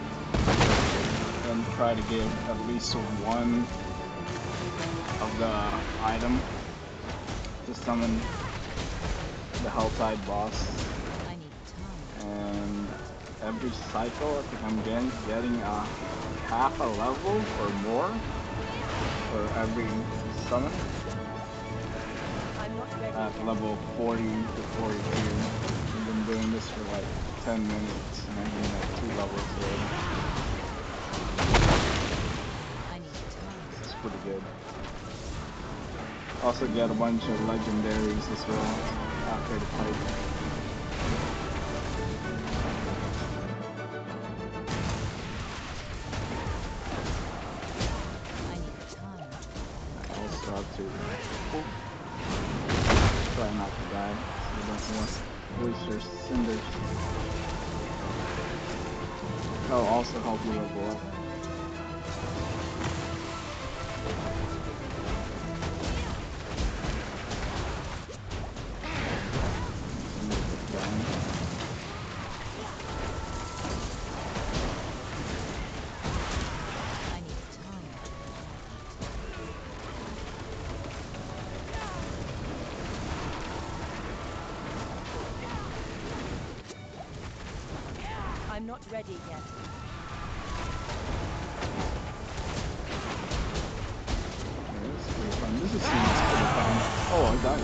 and try to get at least one of the item to summon the HELLTIDE boss. I need time. And every cycle, I think I'm getting a half a level or more for every summon. I'm not ready At yet. level 40 to 42. I've been doing this for like 10 minutes and I've been like 2 levels already. I need time. It's pretty good. Also get a bunch of legendaries as well after the fight. I need time. I also have to try not to die so you don't waste your cinders. That'll also help you level up. I need time. I'm not ready yet. This is pretty fun. This is pretty fun. Oh, I died.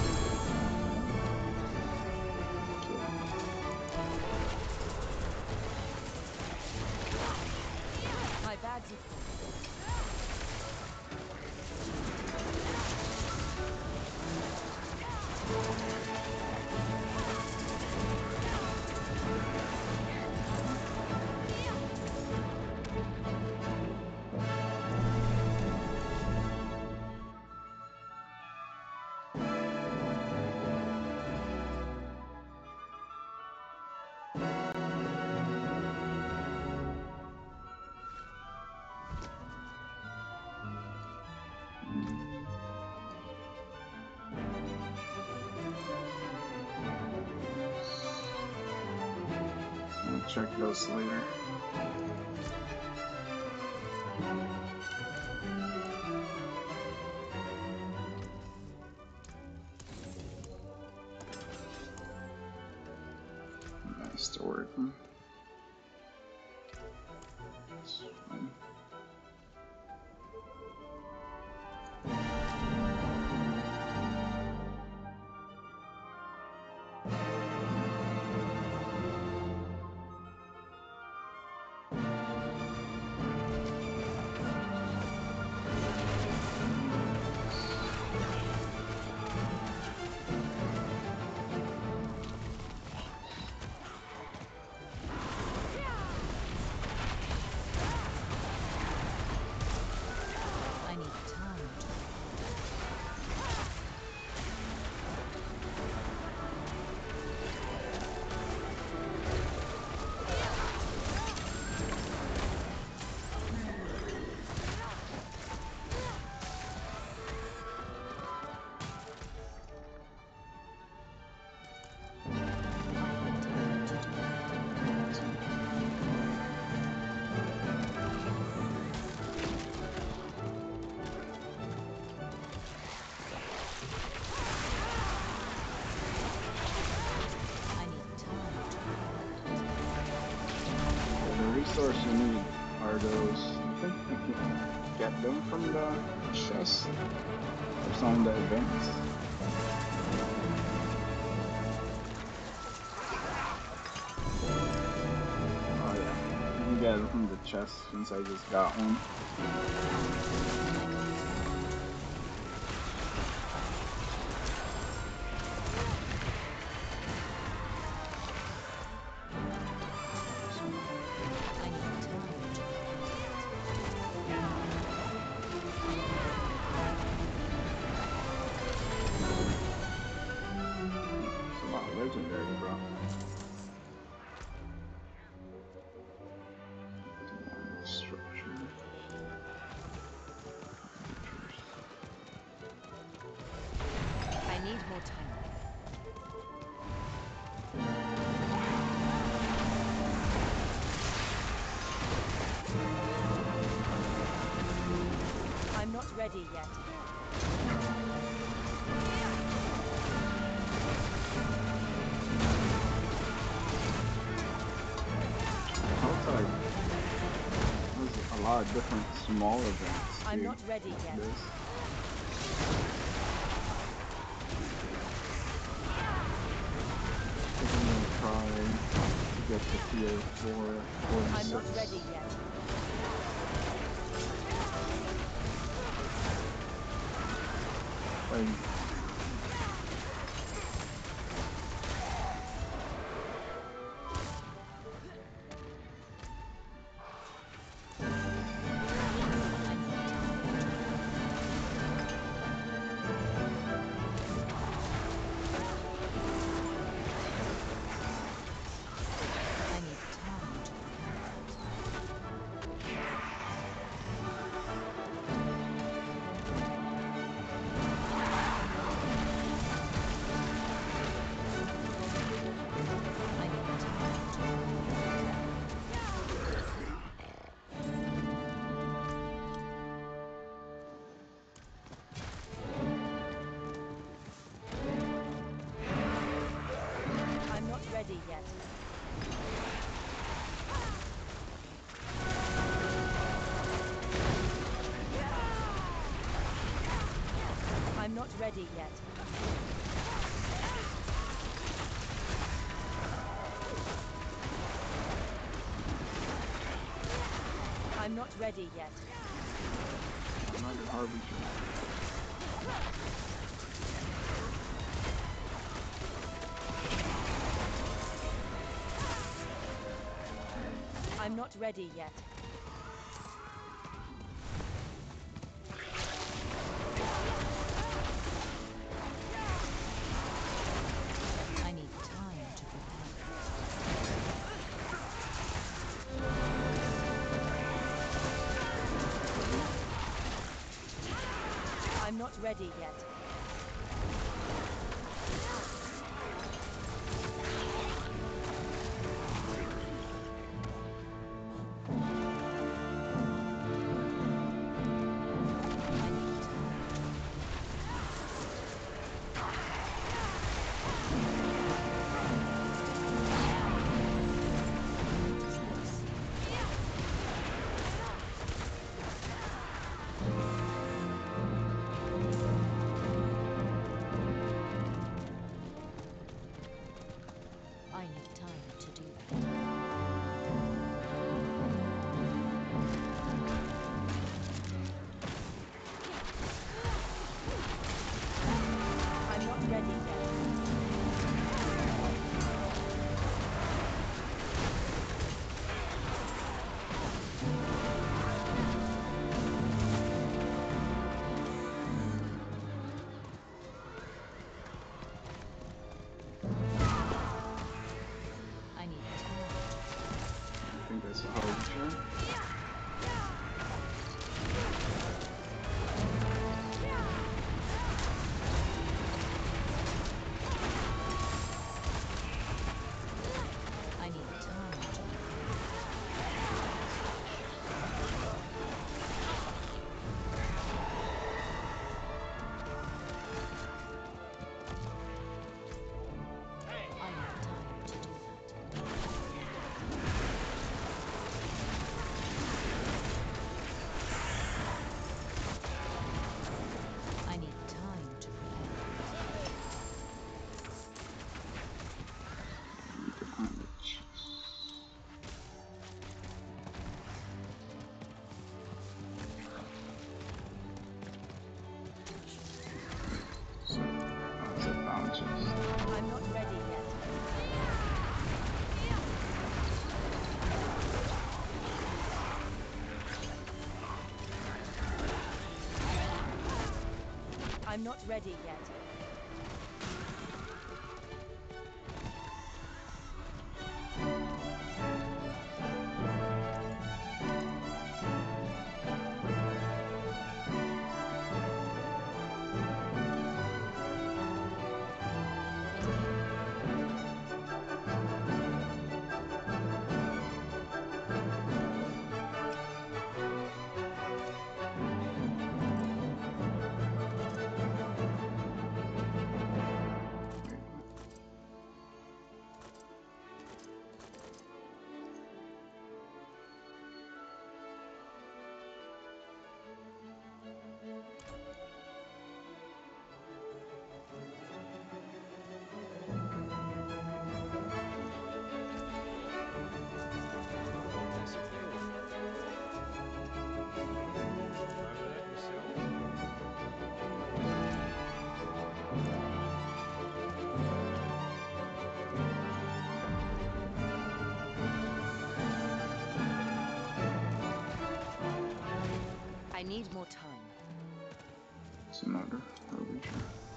My bags are full. I'll check those later. Still working. It's fine. source you need are those. I think you can get them from the chest or some of the events. Oh yeah, you can get it from the chest since I just got one. Legendary, bro. Structure. I need more time. I'm not ready yet. HELLTIDE has a lot of different small events. I'm too. not ready yet. This. I'm gonna try to get to tier 4, I'm not 46. ready yet. I need time to I'm not ready yet. I'm not ready yet. I'm not ready yet. Another harbinger. I'm not ready yet. I need time to prepare. I'm not ready yet. I need time to do that. I'm not ready yet. I need time. I think that's a harbinger. I need time to prepare. I need time to do that. I'm not ready yet. I need more time. It's another Alicia.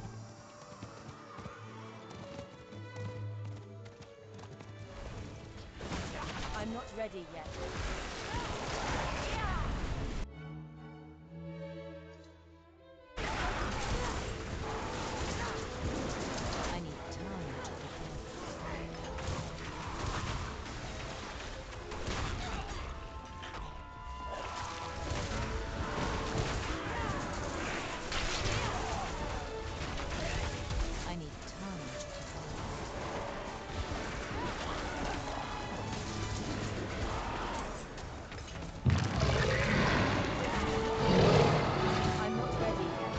I'm not ready yet. I need time to prepare. I need time to prepare. I'm not ready yet.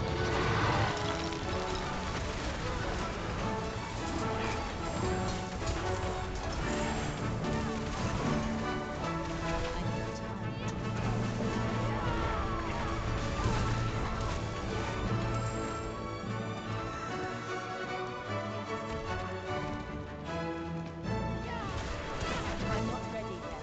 I need time to I'm not ready yet.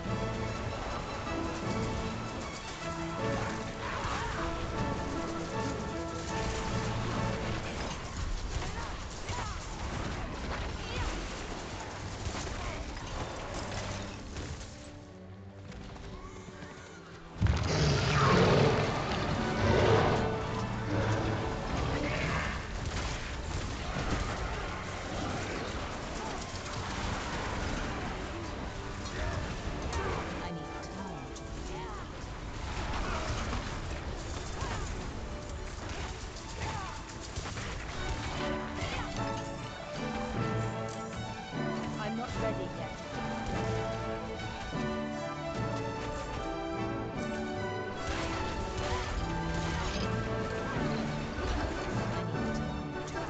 I need time to prepare. I'm not ready yet. I need time to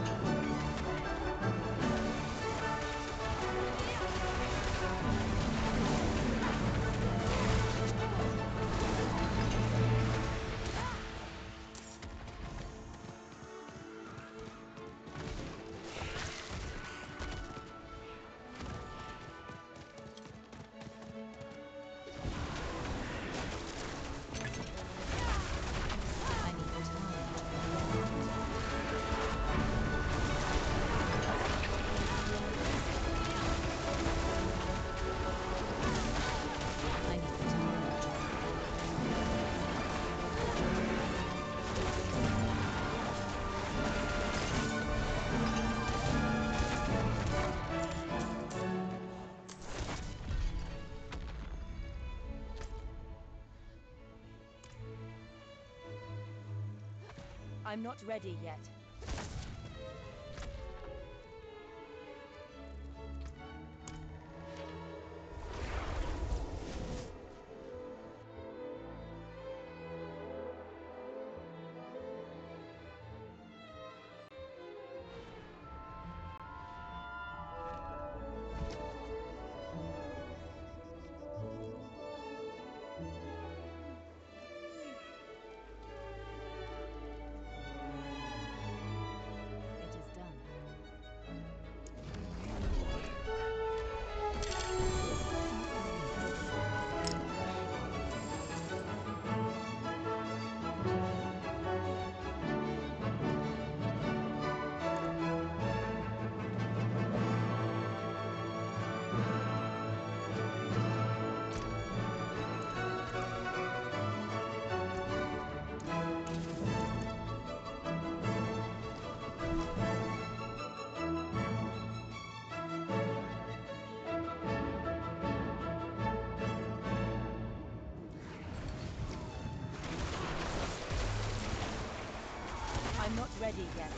I need time. I need time to I'm not ready yet. ready yet.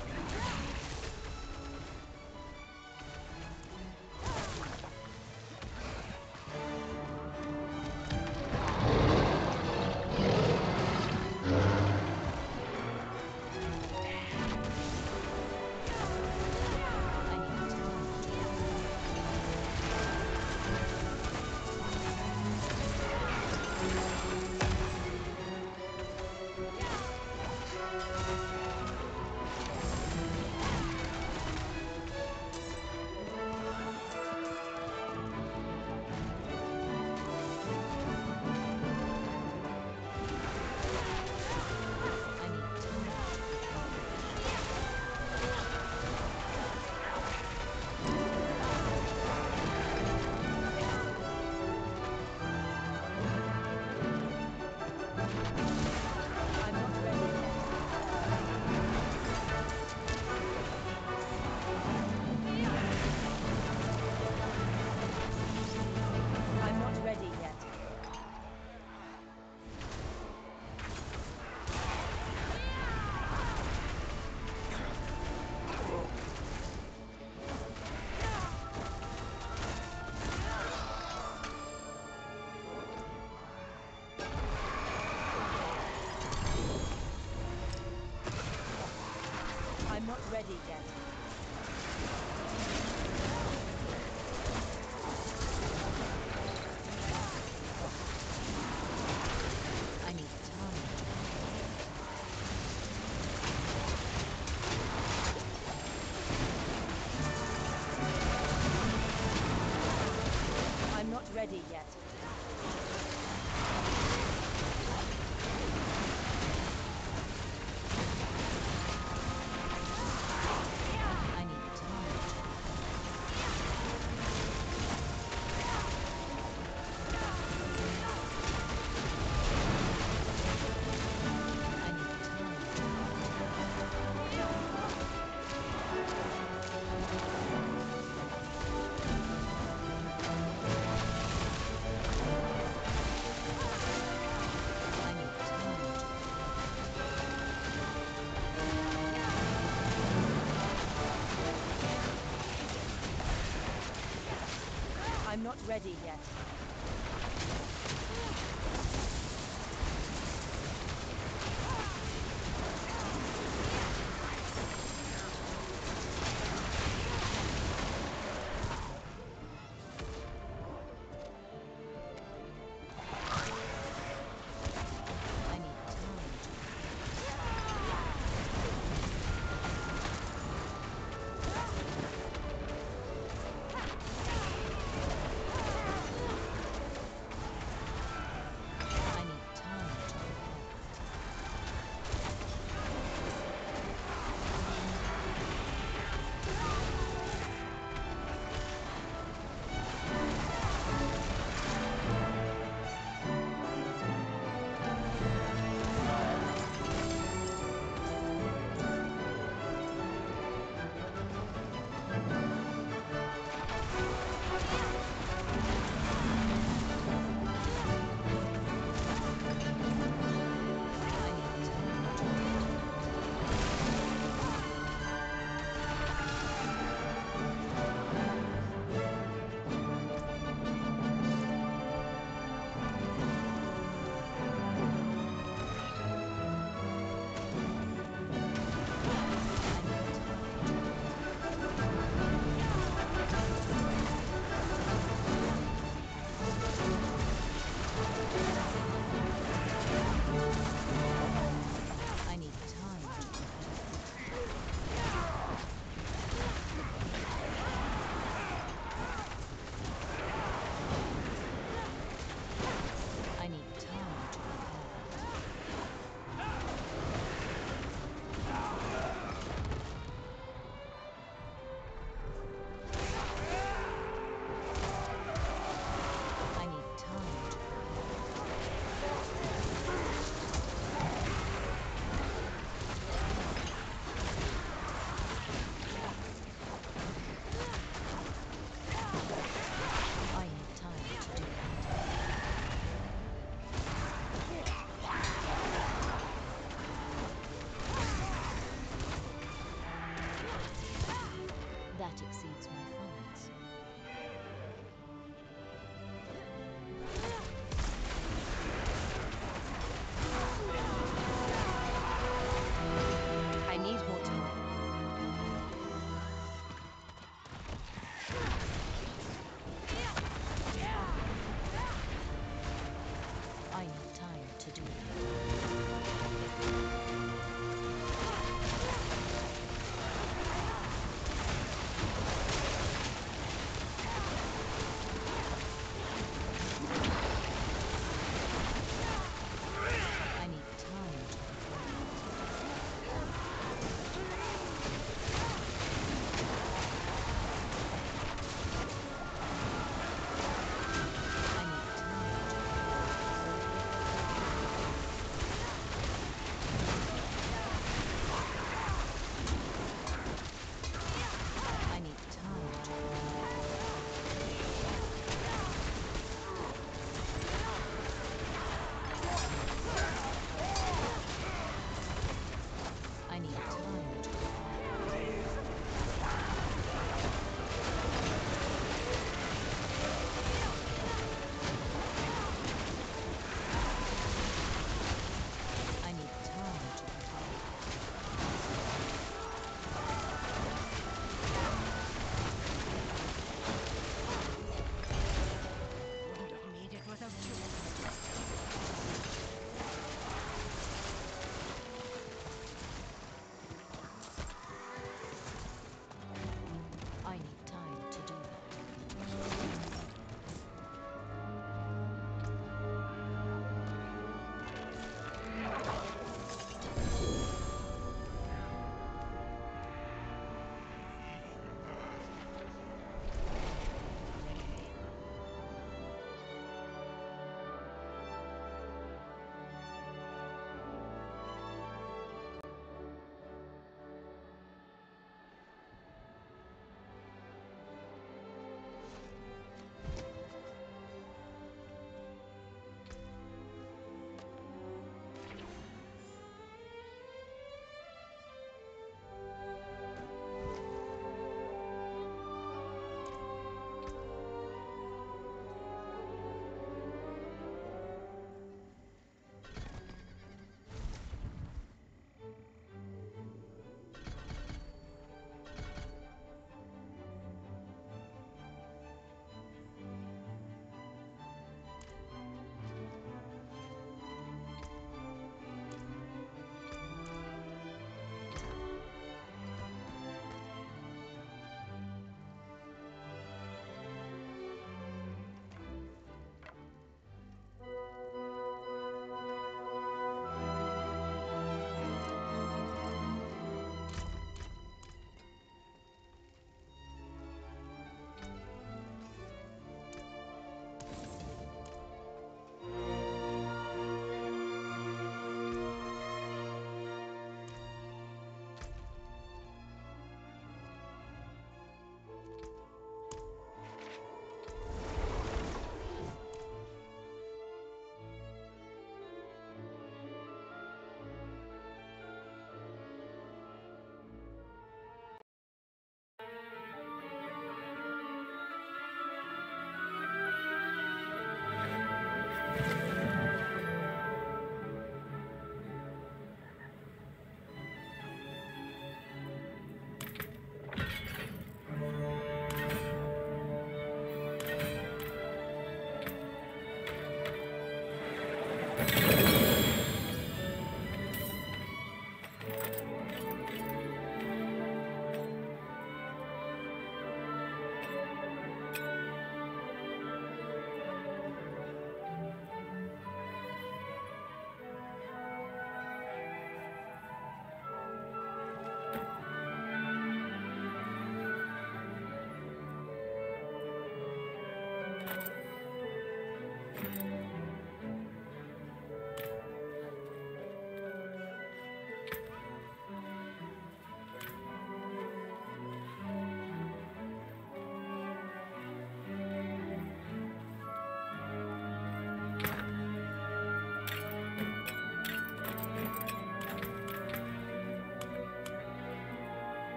I'm not ready yet. I'm not ready yet. I need time. I'm not ready yet. I need time. I need I'm not ready yet. I need time.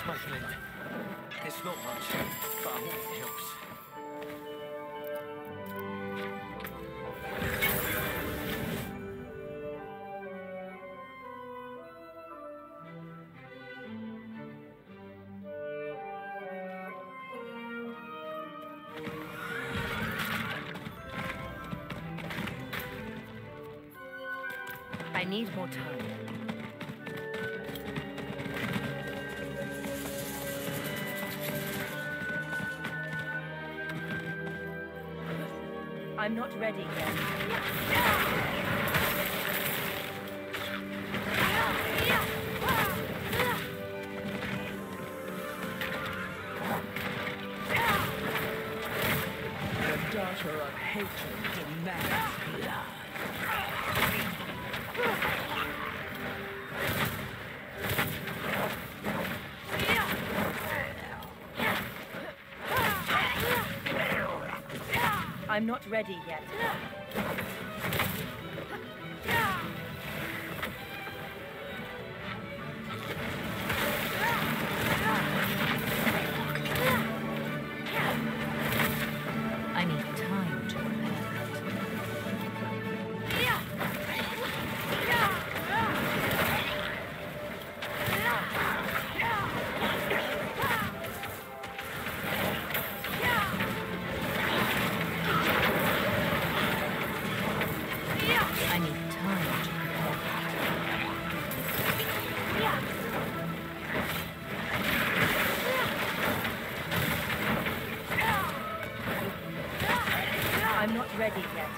my friend. It's not much, but I hope it helps. I need more time. I'm not ready yet. The daughter of hatred demands blood. I'm not ready yet. I need time to prepare. I need time to prepare. I'm not ready yet.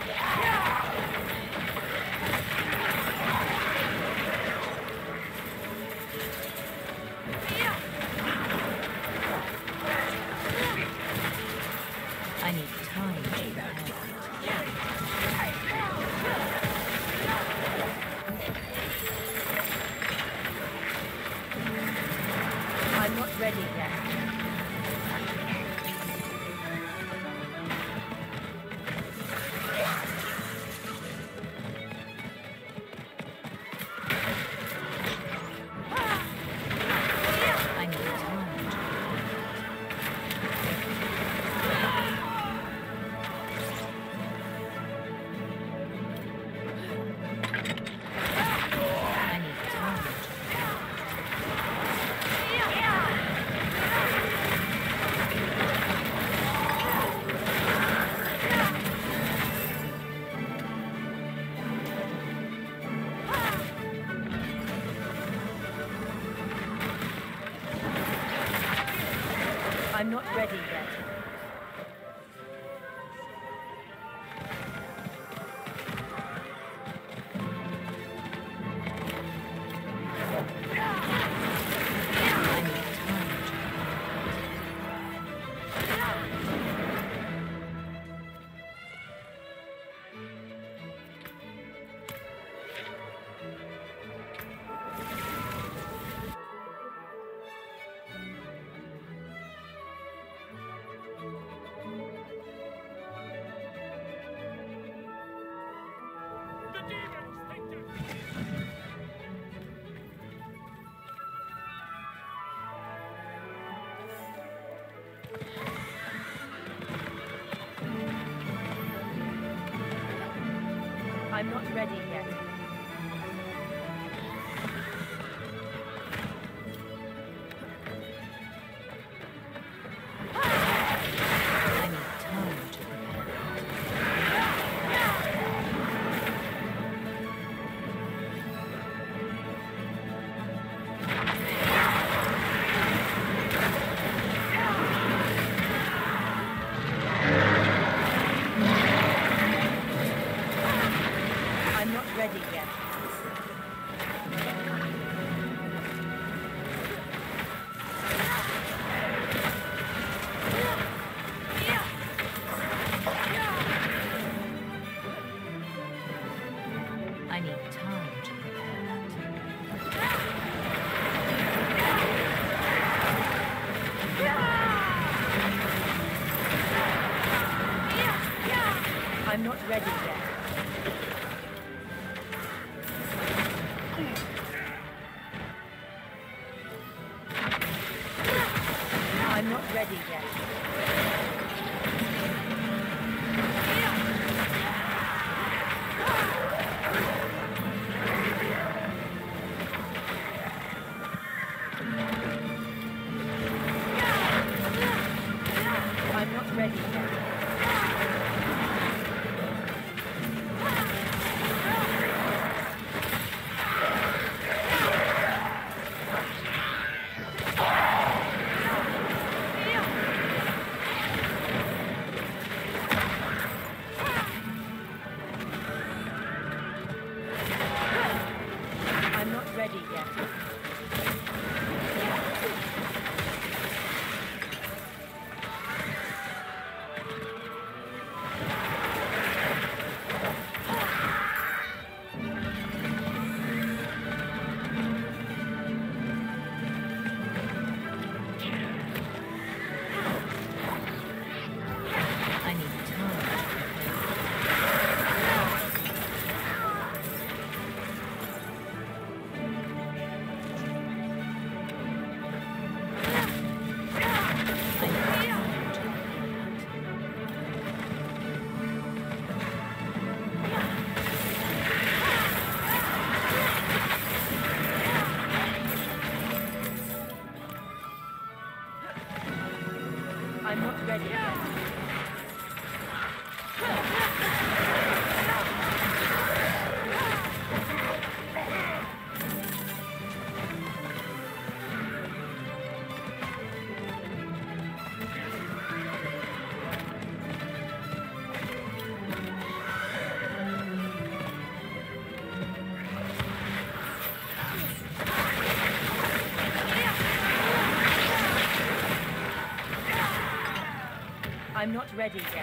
I need time to prepare. I'm not ready yet. I need time to I need time to I'm not ready yet. I need time to The demons think they're... I'm not ready yet. I need time to prepare. I'm not I'm not ready yet. I'm not ready yet. I'm not ready yet. I need time. I'm not ready yet. I'm not ready yet.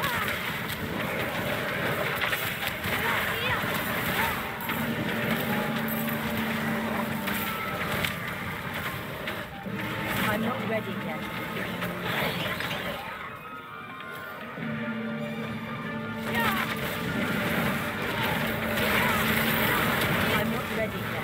I'm not ready yet. I'm not ready yet.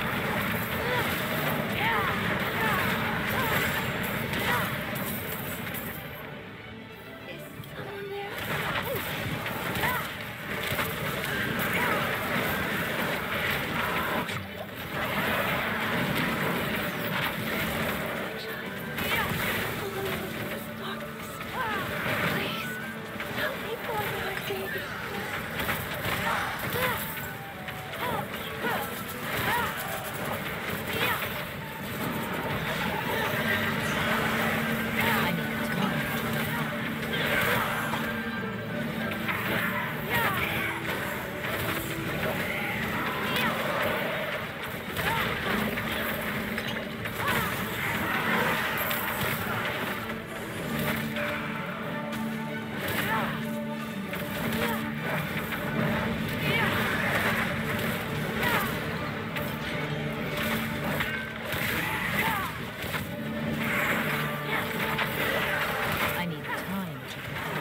I need time to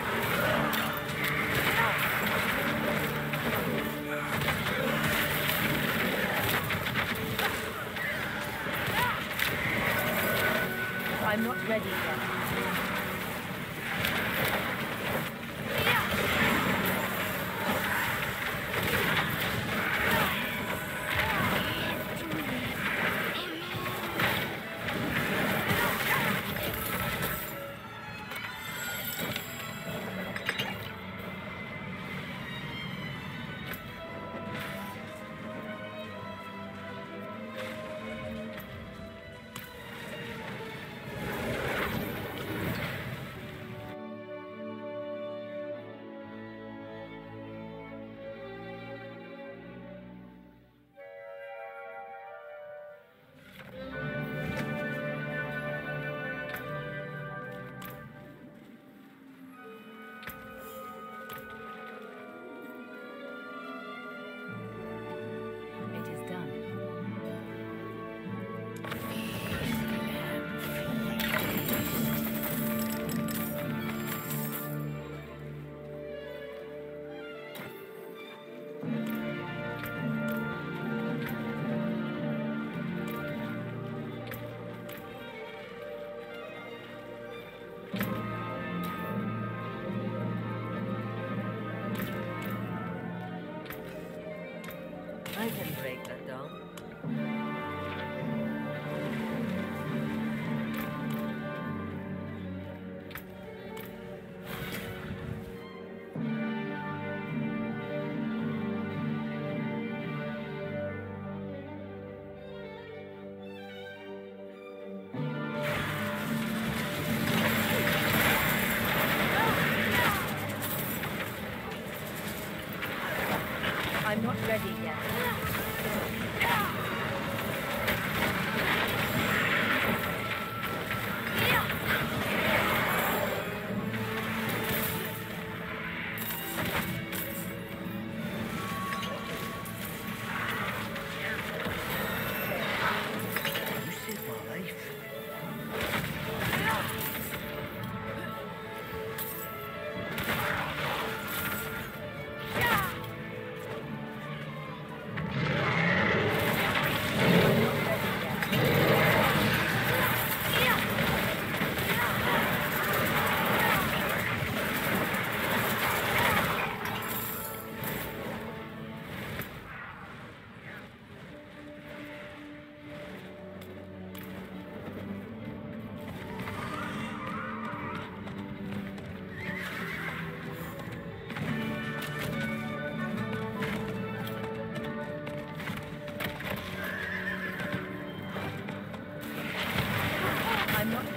prepare. I'm not ready yet.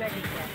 ready yet.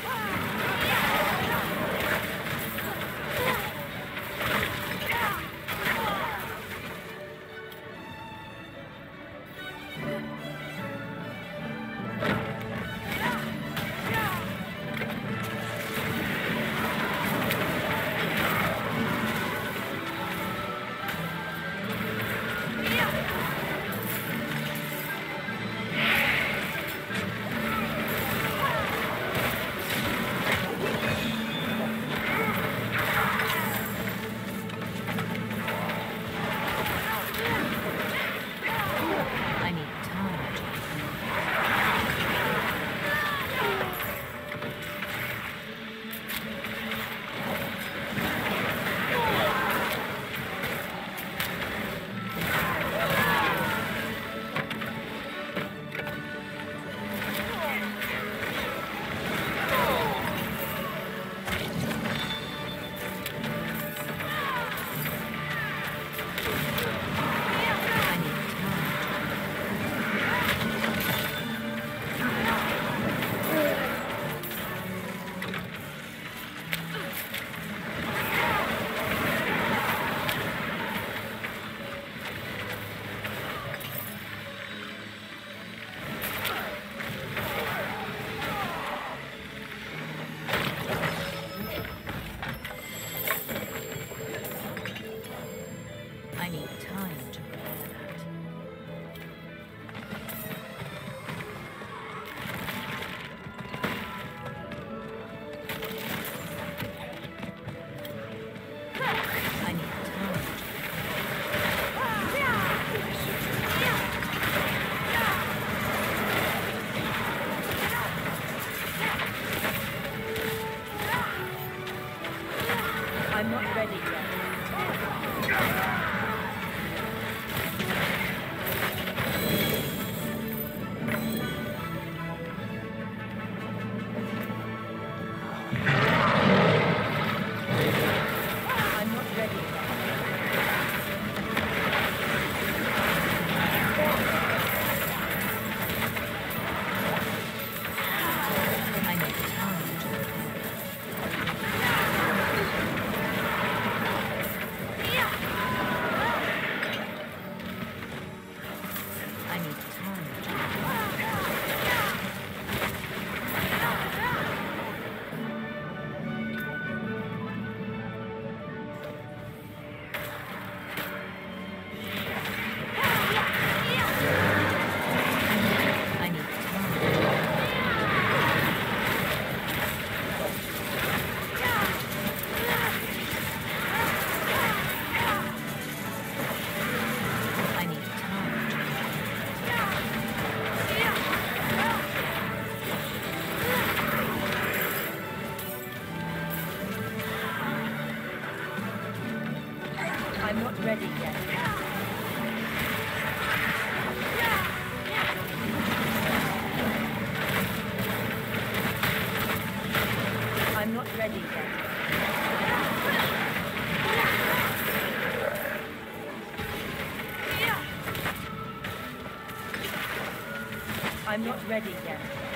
I'm not ready yet. I'm not ready yet. I'm not ready yet. I'm not ready yet.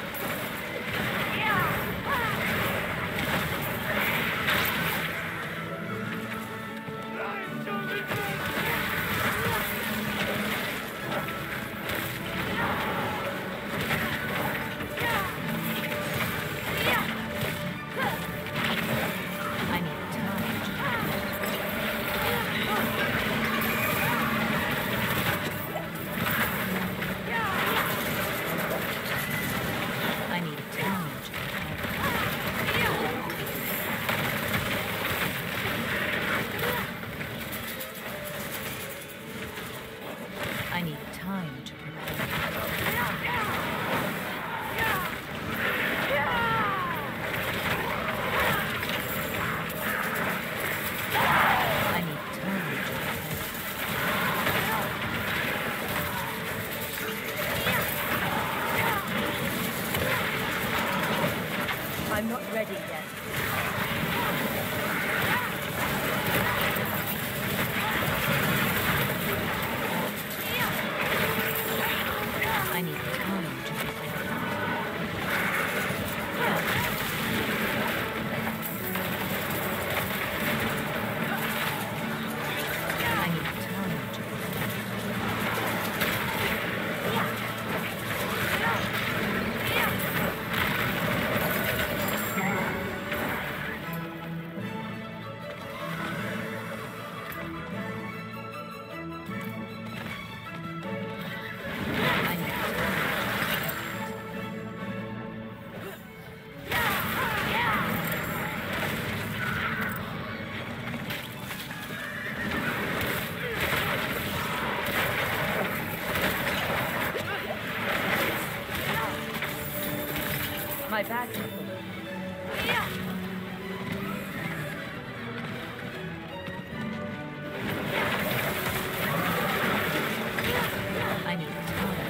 I'm not ready yet. I need time to prepare. My bag. I need time.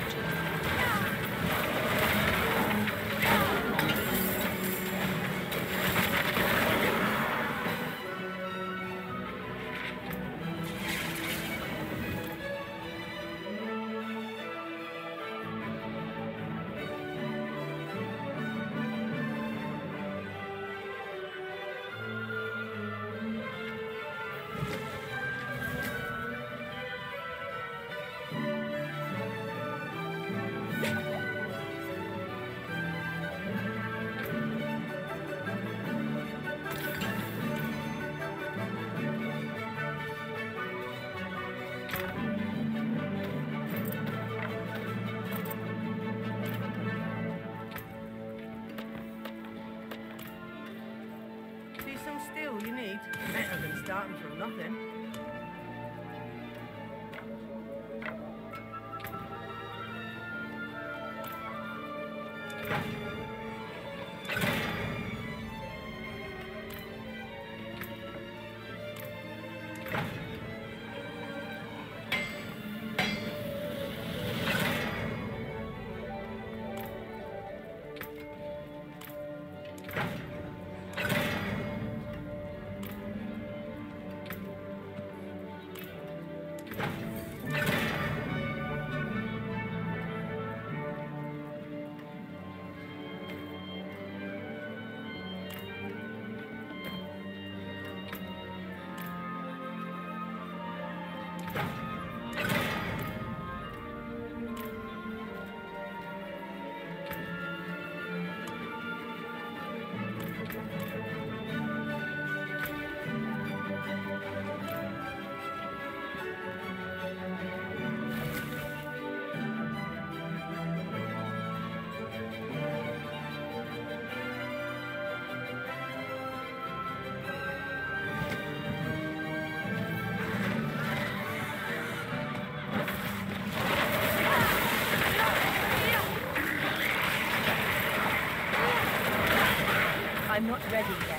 See some steel you need? Better than starting from nothing. I'm not ready yet.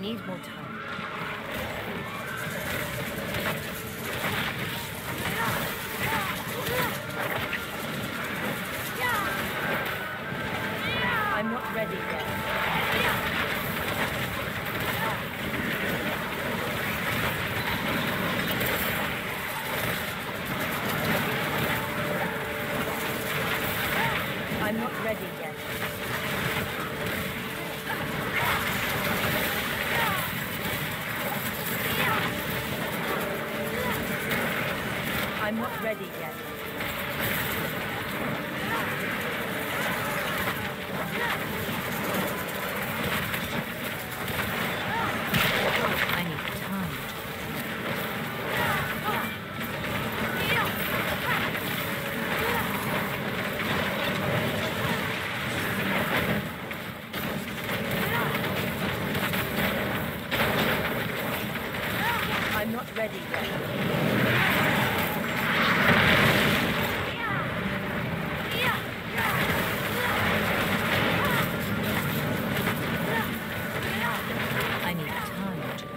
need more time. I'm not ready yet. I'm not ready yet. I'm not ready yet. I need time. I'm not ready yet. I need time to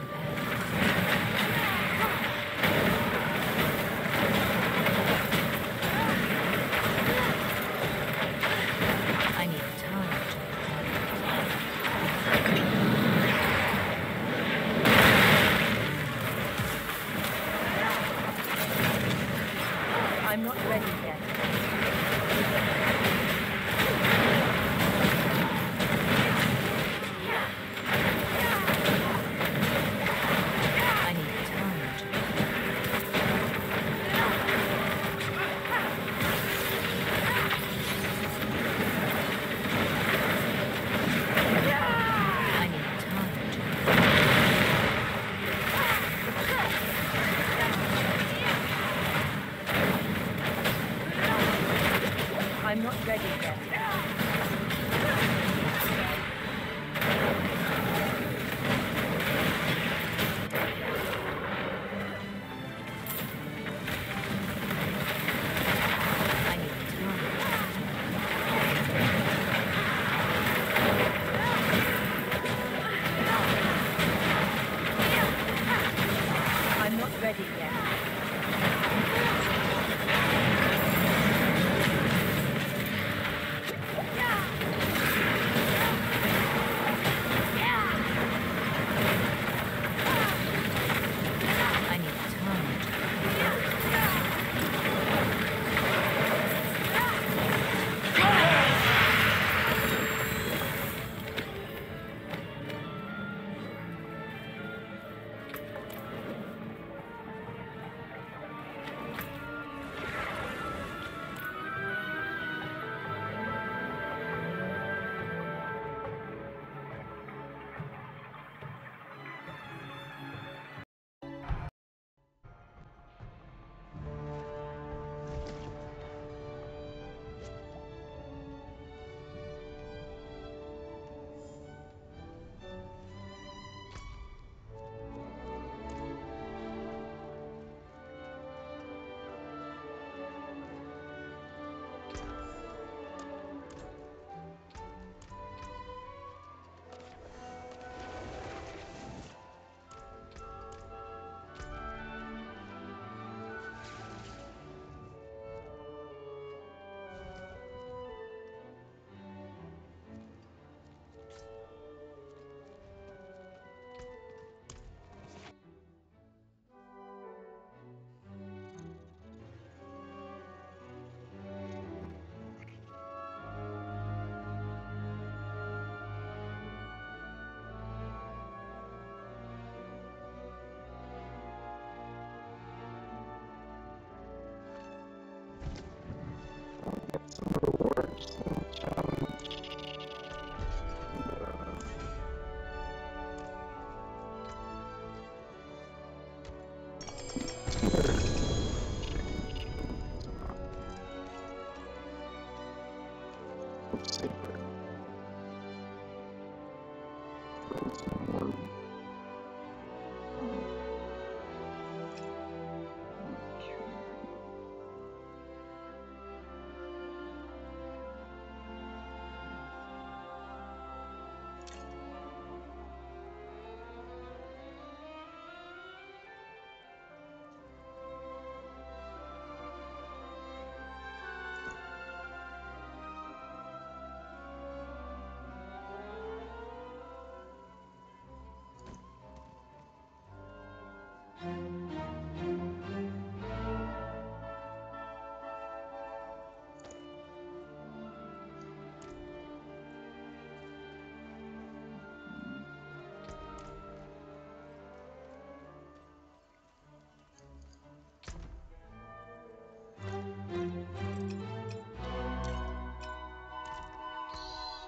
prepare. I need time to I'm not ready yet. I need time to I need time to I'm not ready yet. I need time. I'm not ready yet. I need time.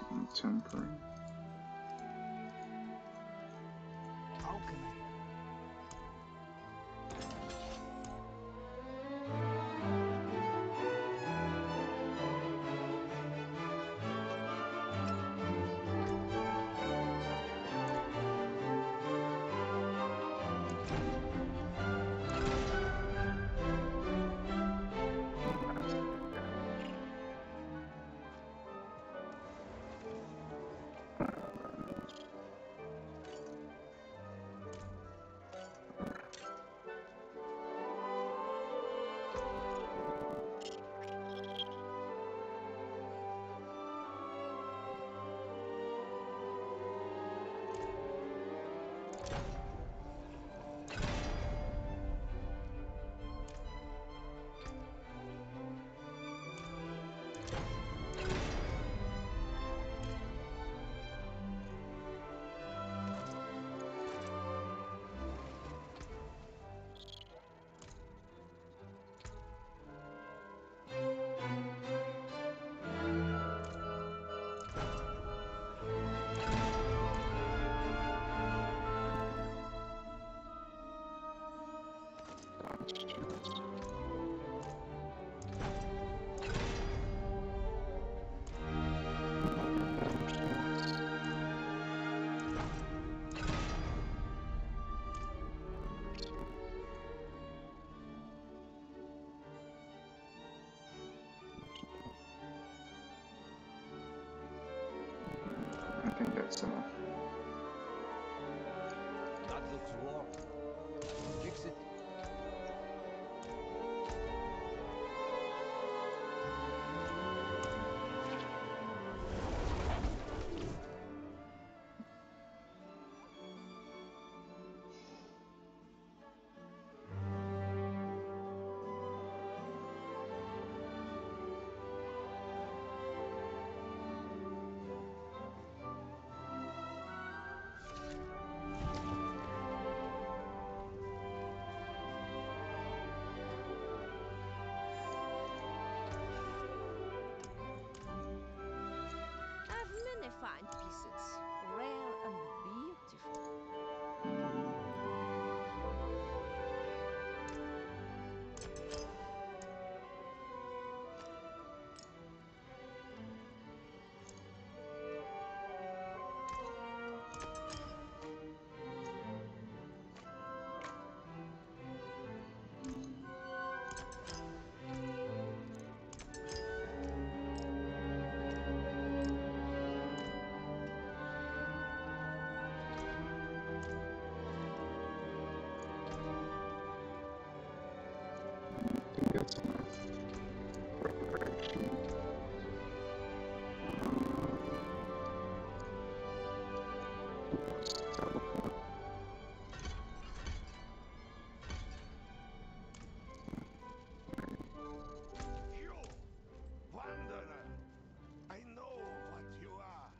I'm tempering. Alchemy. I think that's enough. That looks warm. Fix it. I've many fine pieces, rare and beautiful. I think that's enough. Preparation. Teleport. You, wanderer. I know what you are.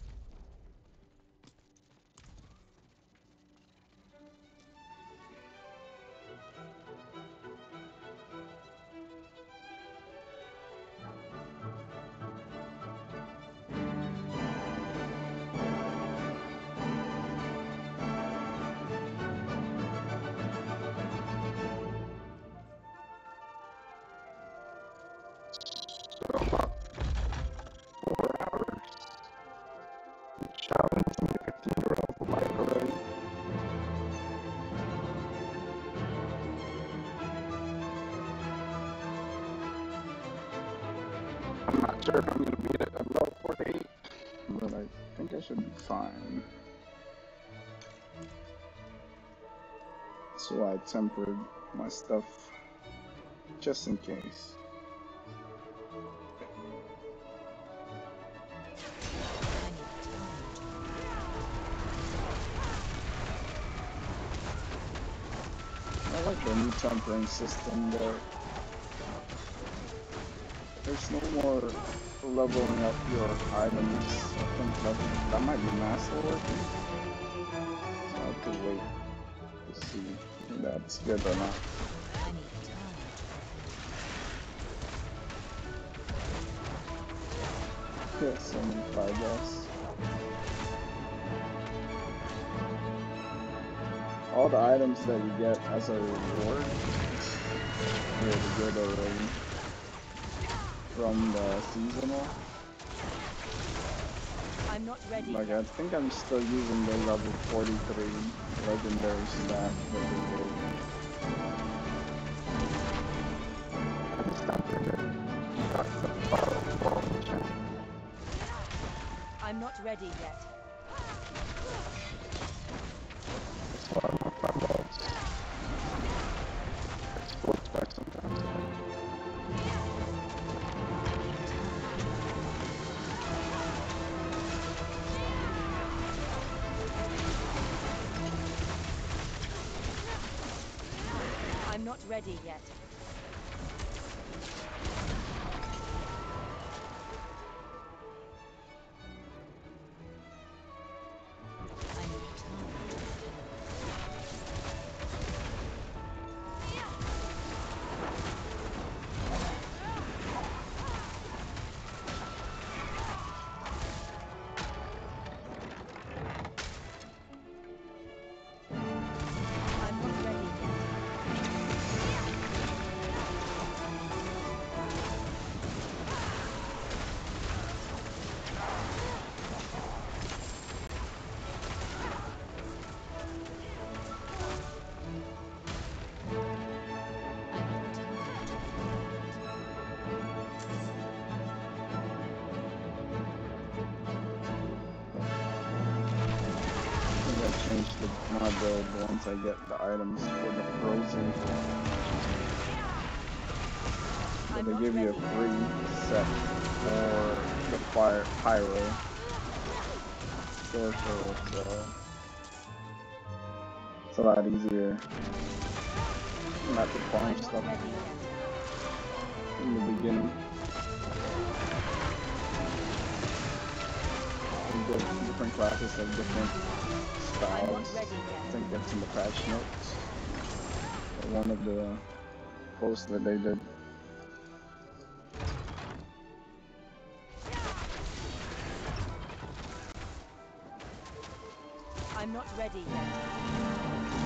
So about 4 hours. Challenge in the Cathedral of Light already. I'm not sure if I'm gonna beat it at level 48, but I think I should be fine. So I tempered my stuff just in case. I like the new tempering system there. There's no more leveling up your items. I think that might be masterworking. So I have to wait to see if that's good or not. I need time. Get 75 bucks. All the items that you get as a reward is really good already from the seasonal. I'm not ready. Like, I think I'm still using the level 43 legendary staff that they gave me. I'm not ready yet. I'm not ready yet. I need time. I'm not ready yet. I need time to I think I changed my build once I get the items for the frozen. So I'm they not give you a ready. free set for the fire pyro sorcerer, so it's a lot easier not to farm I'm stuff not ready yet. in the beginning. Different classes have different I'm not styles. ready I yet. think that's in the patch notes. Or one of the posts that they did. I'm not ready yet.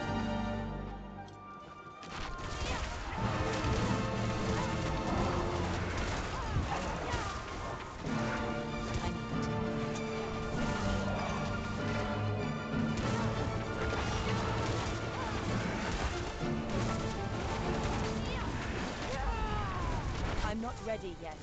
I need time. I'm not ready yet.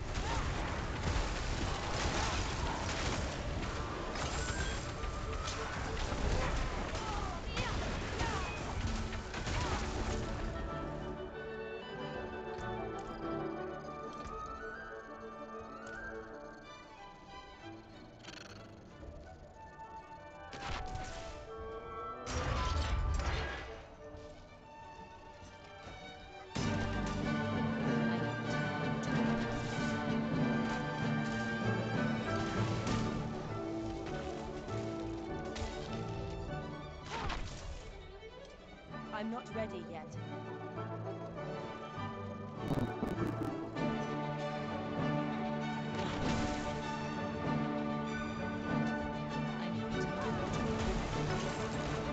I'm not ready yet. I need time.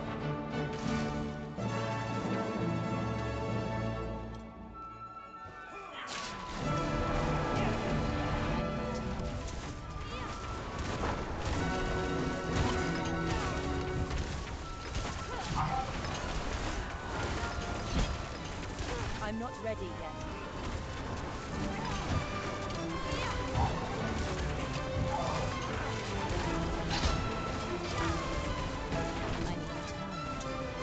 I'm not ready yet. I need time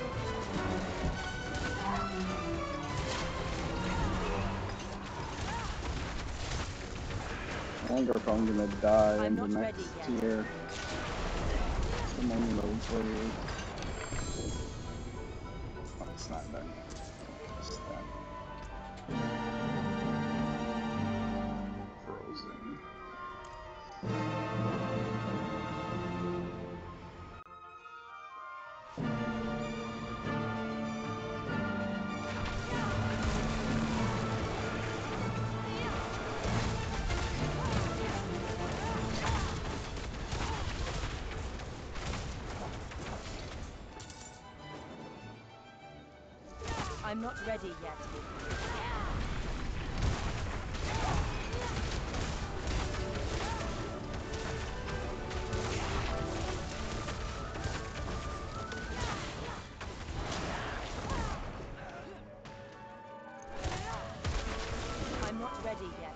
I wonder if I'm gonna die I'm in the not ready next yet. tier. I'm only level 48. Oh, it's not done yet. It's done. Frozen. I'm not ready yet. I'm not ready yet.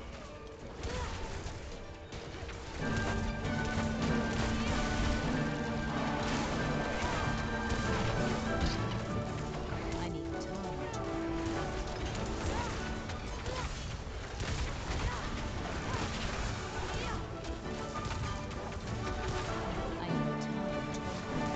I need time. I need time to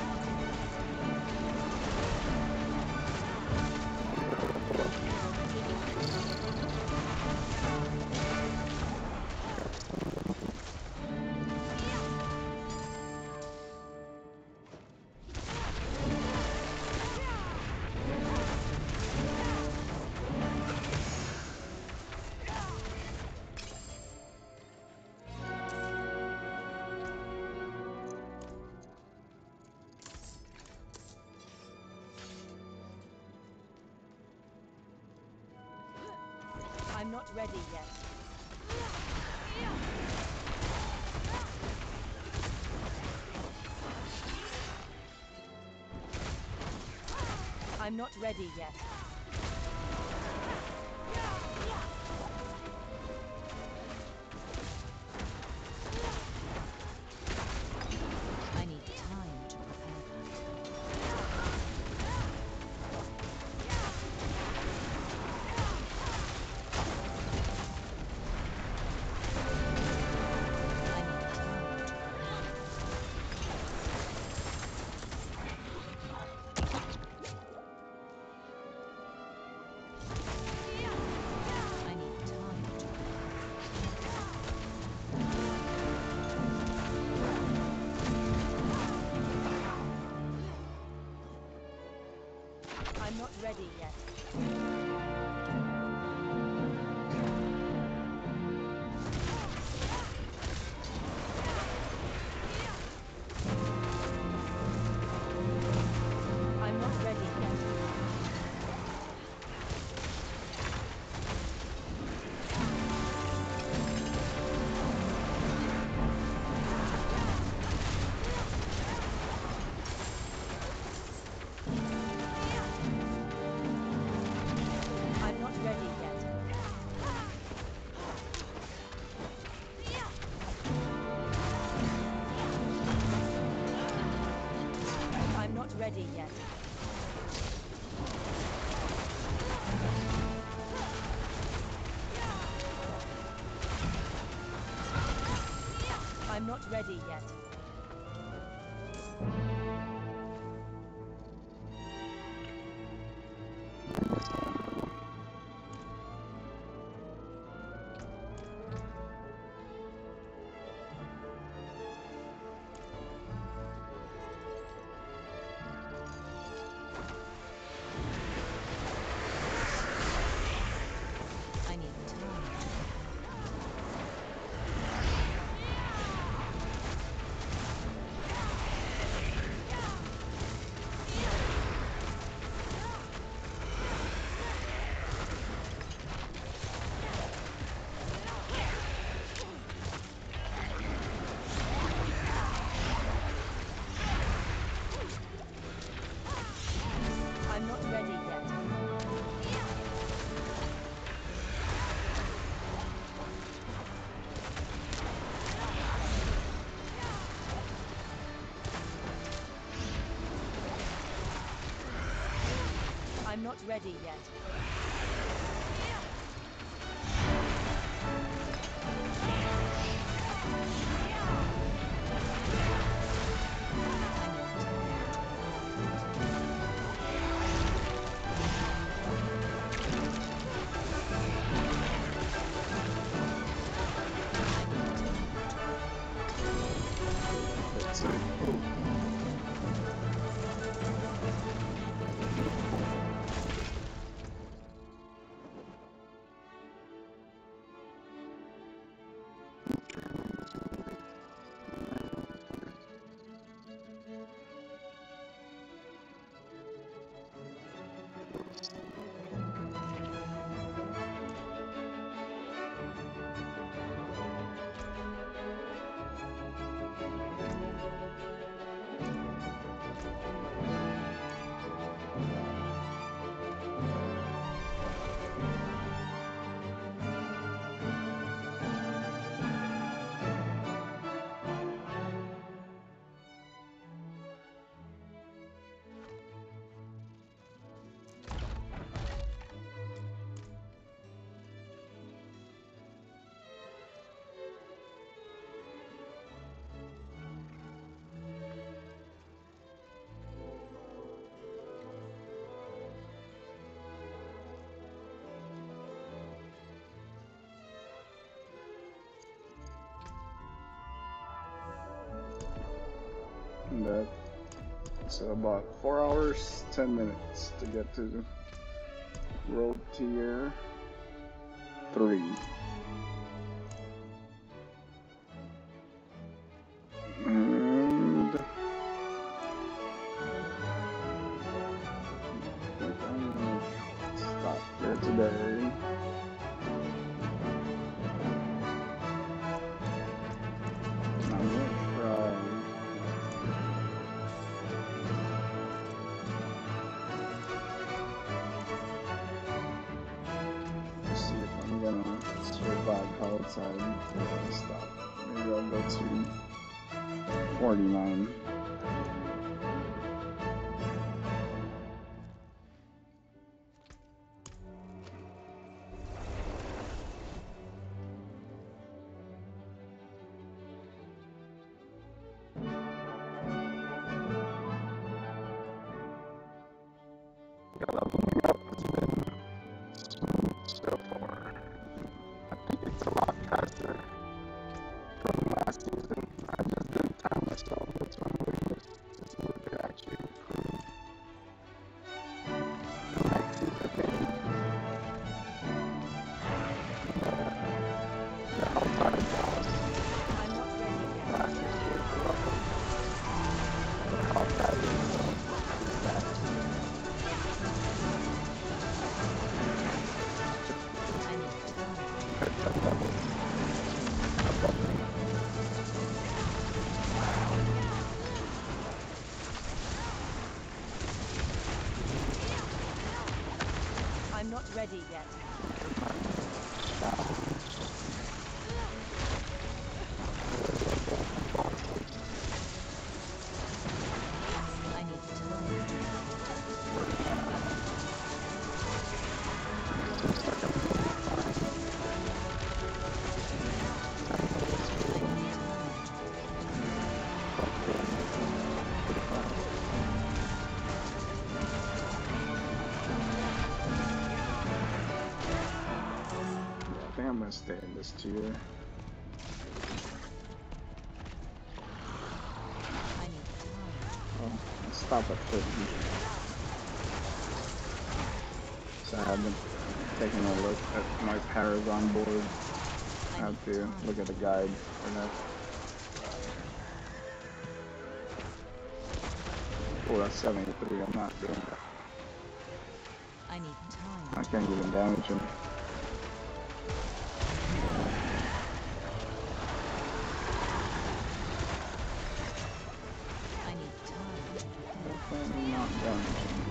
I'm not ready yet. I'm not ready yet. I need time to prepare that. I need time to I need time to I'm not ready yet. I'm not ready yet. I'm not ready yet. I'm not ready yet. I'm not ready yet. I need time. I'm not ready yet. I'm not ready yet. Let's see. And that's about 4 hours, 10 minutes to get to World Tier 3. And I think I'm gonna stop here today. I'm gonna try. See if I'm gonna survive HELLTIDE before I stop. Maybe I'll go to 49. Leveling up has been smooth so far. I think it's a lot faster from last season. I just didn't time myself. That's one way to see what they actually improved. Next season, the HELLTIDE boss last year was the level. The HELLTIDE is back. I'm not ready yet. I need to learn. I think I'm gonna stay in this tier. I need time. Oh, let's stop at 50. So I haven't taken a look at my Paragon board. I have to look at the guide for that. Oh, that's 73. I'm not doing that. I need time. I can't even damage him. I need time. Definitely not damage him.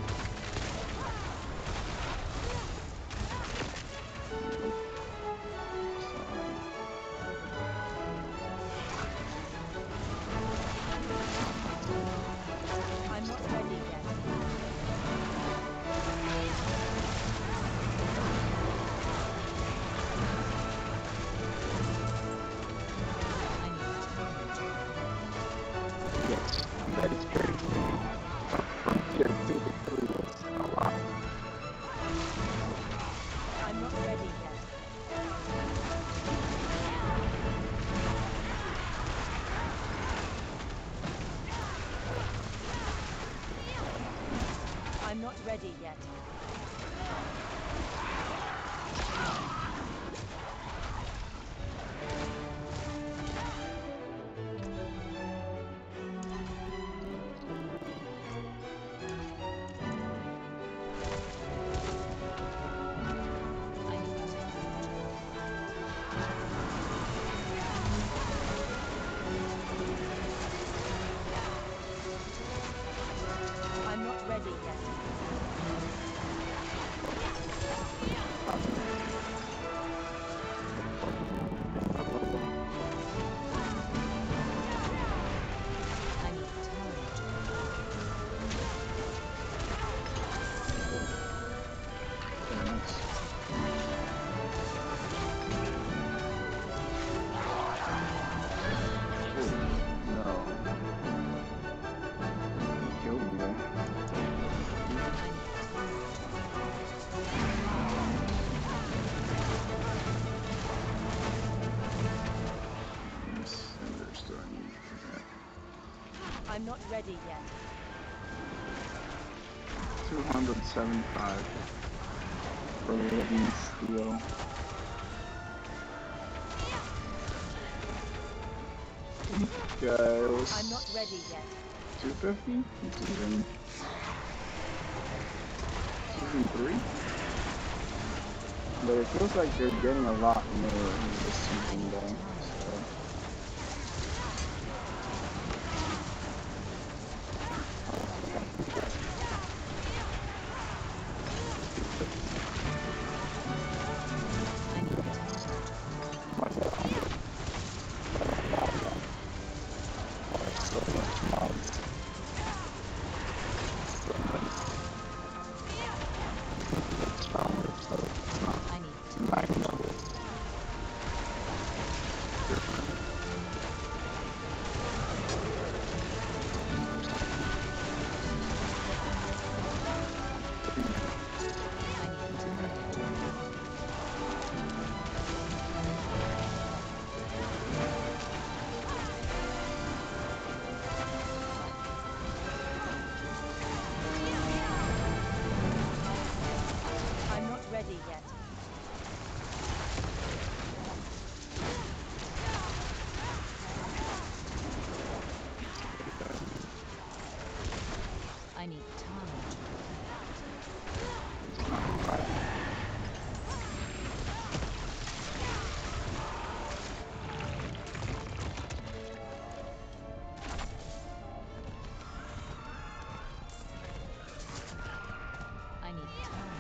I'm not ready yet. I need time. Yes, that is great. From tier 2 to 3 is a lot. I'm not ready yet. I'm not ready yet. I need time. I'm not ready yet. I'm not ready yet. 275 for living steel. Guys. I'm not ready yet. 250? Season 3? But it feels like they're getting a lot more in this season though. So. Ready yet. I need time. I need time.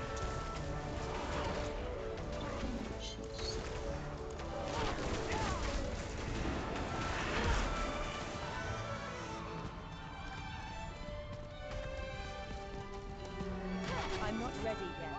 I'm not ready yet.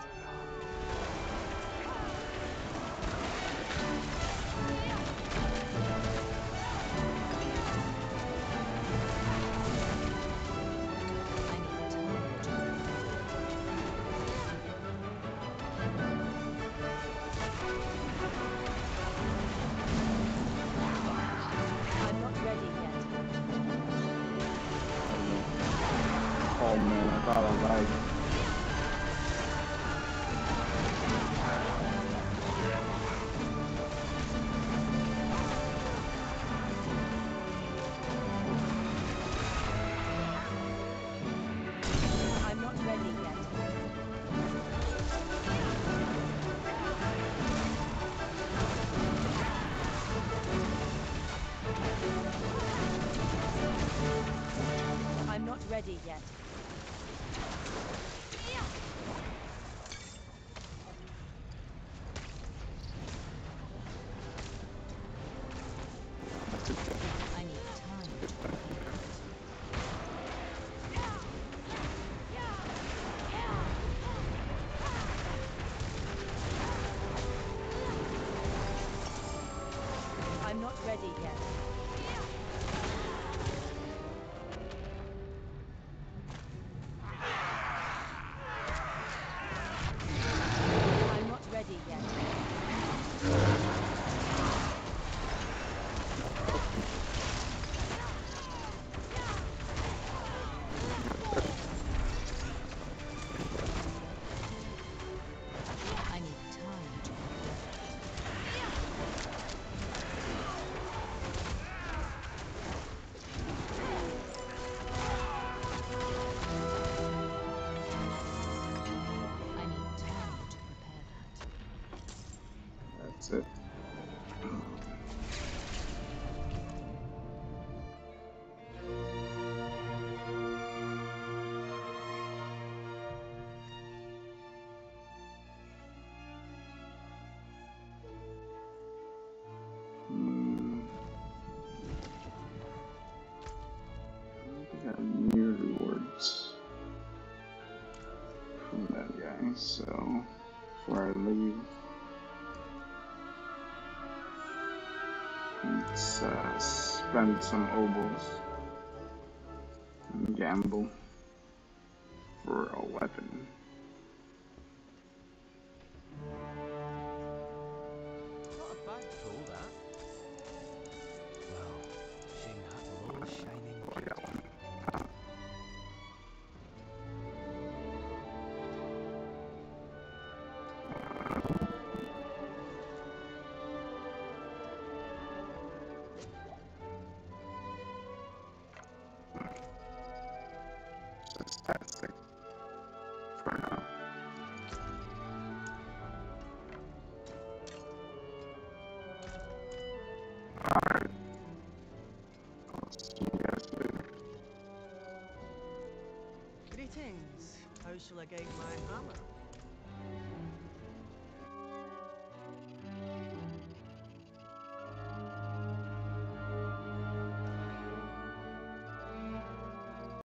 I'm not ready yet. Oh man, I thought I lied. I'm not ready yet. I'm not ready yet. I need time. I'm not ready yet. I'm not ready yet. I need time to I need time to prepare that. That's it. We got new rewards from that guy, so before I leave, let's spend some obols and gamble for a weapon. Not a bad pull, that. Well, seeing that low shining Oh, I got one. beauty. Alright. I'll see you guys later. Greetings. How shall I guide my hammer?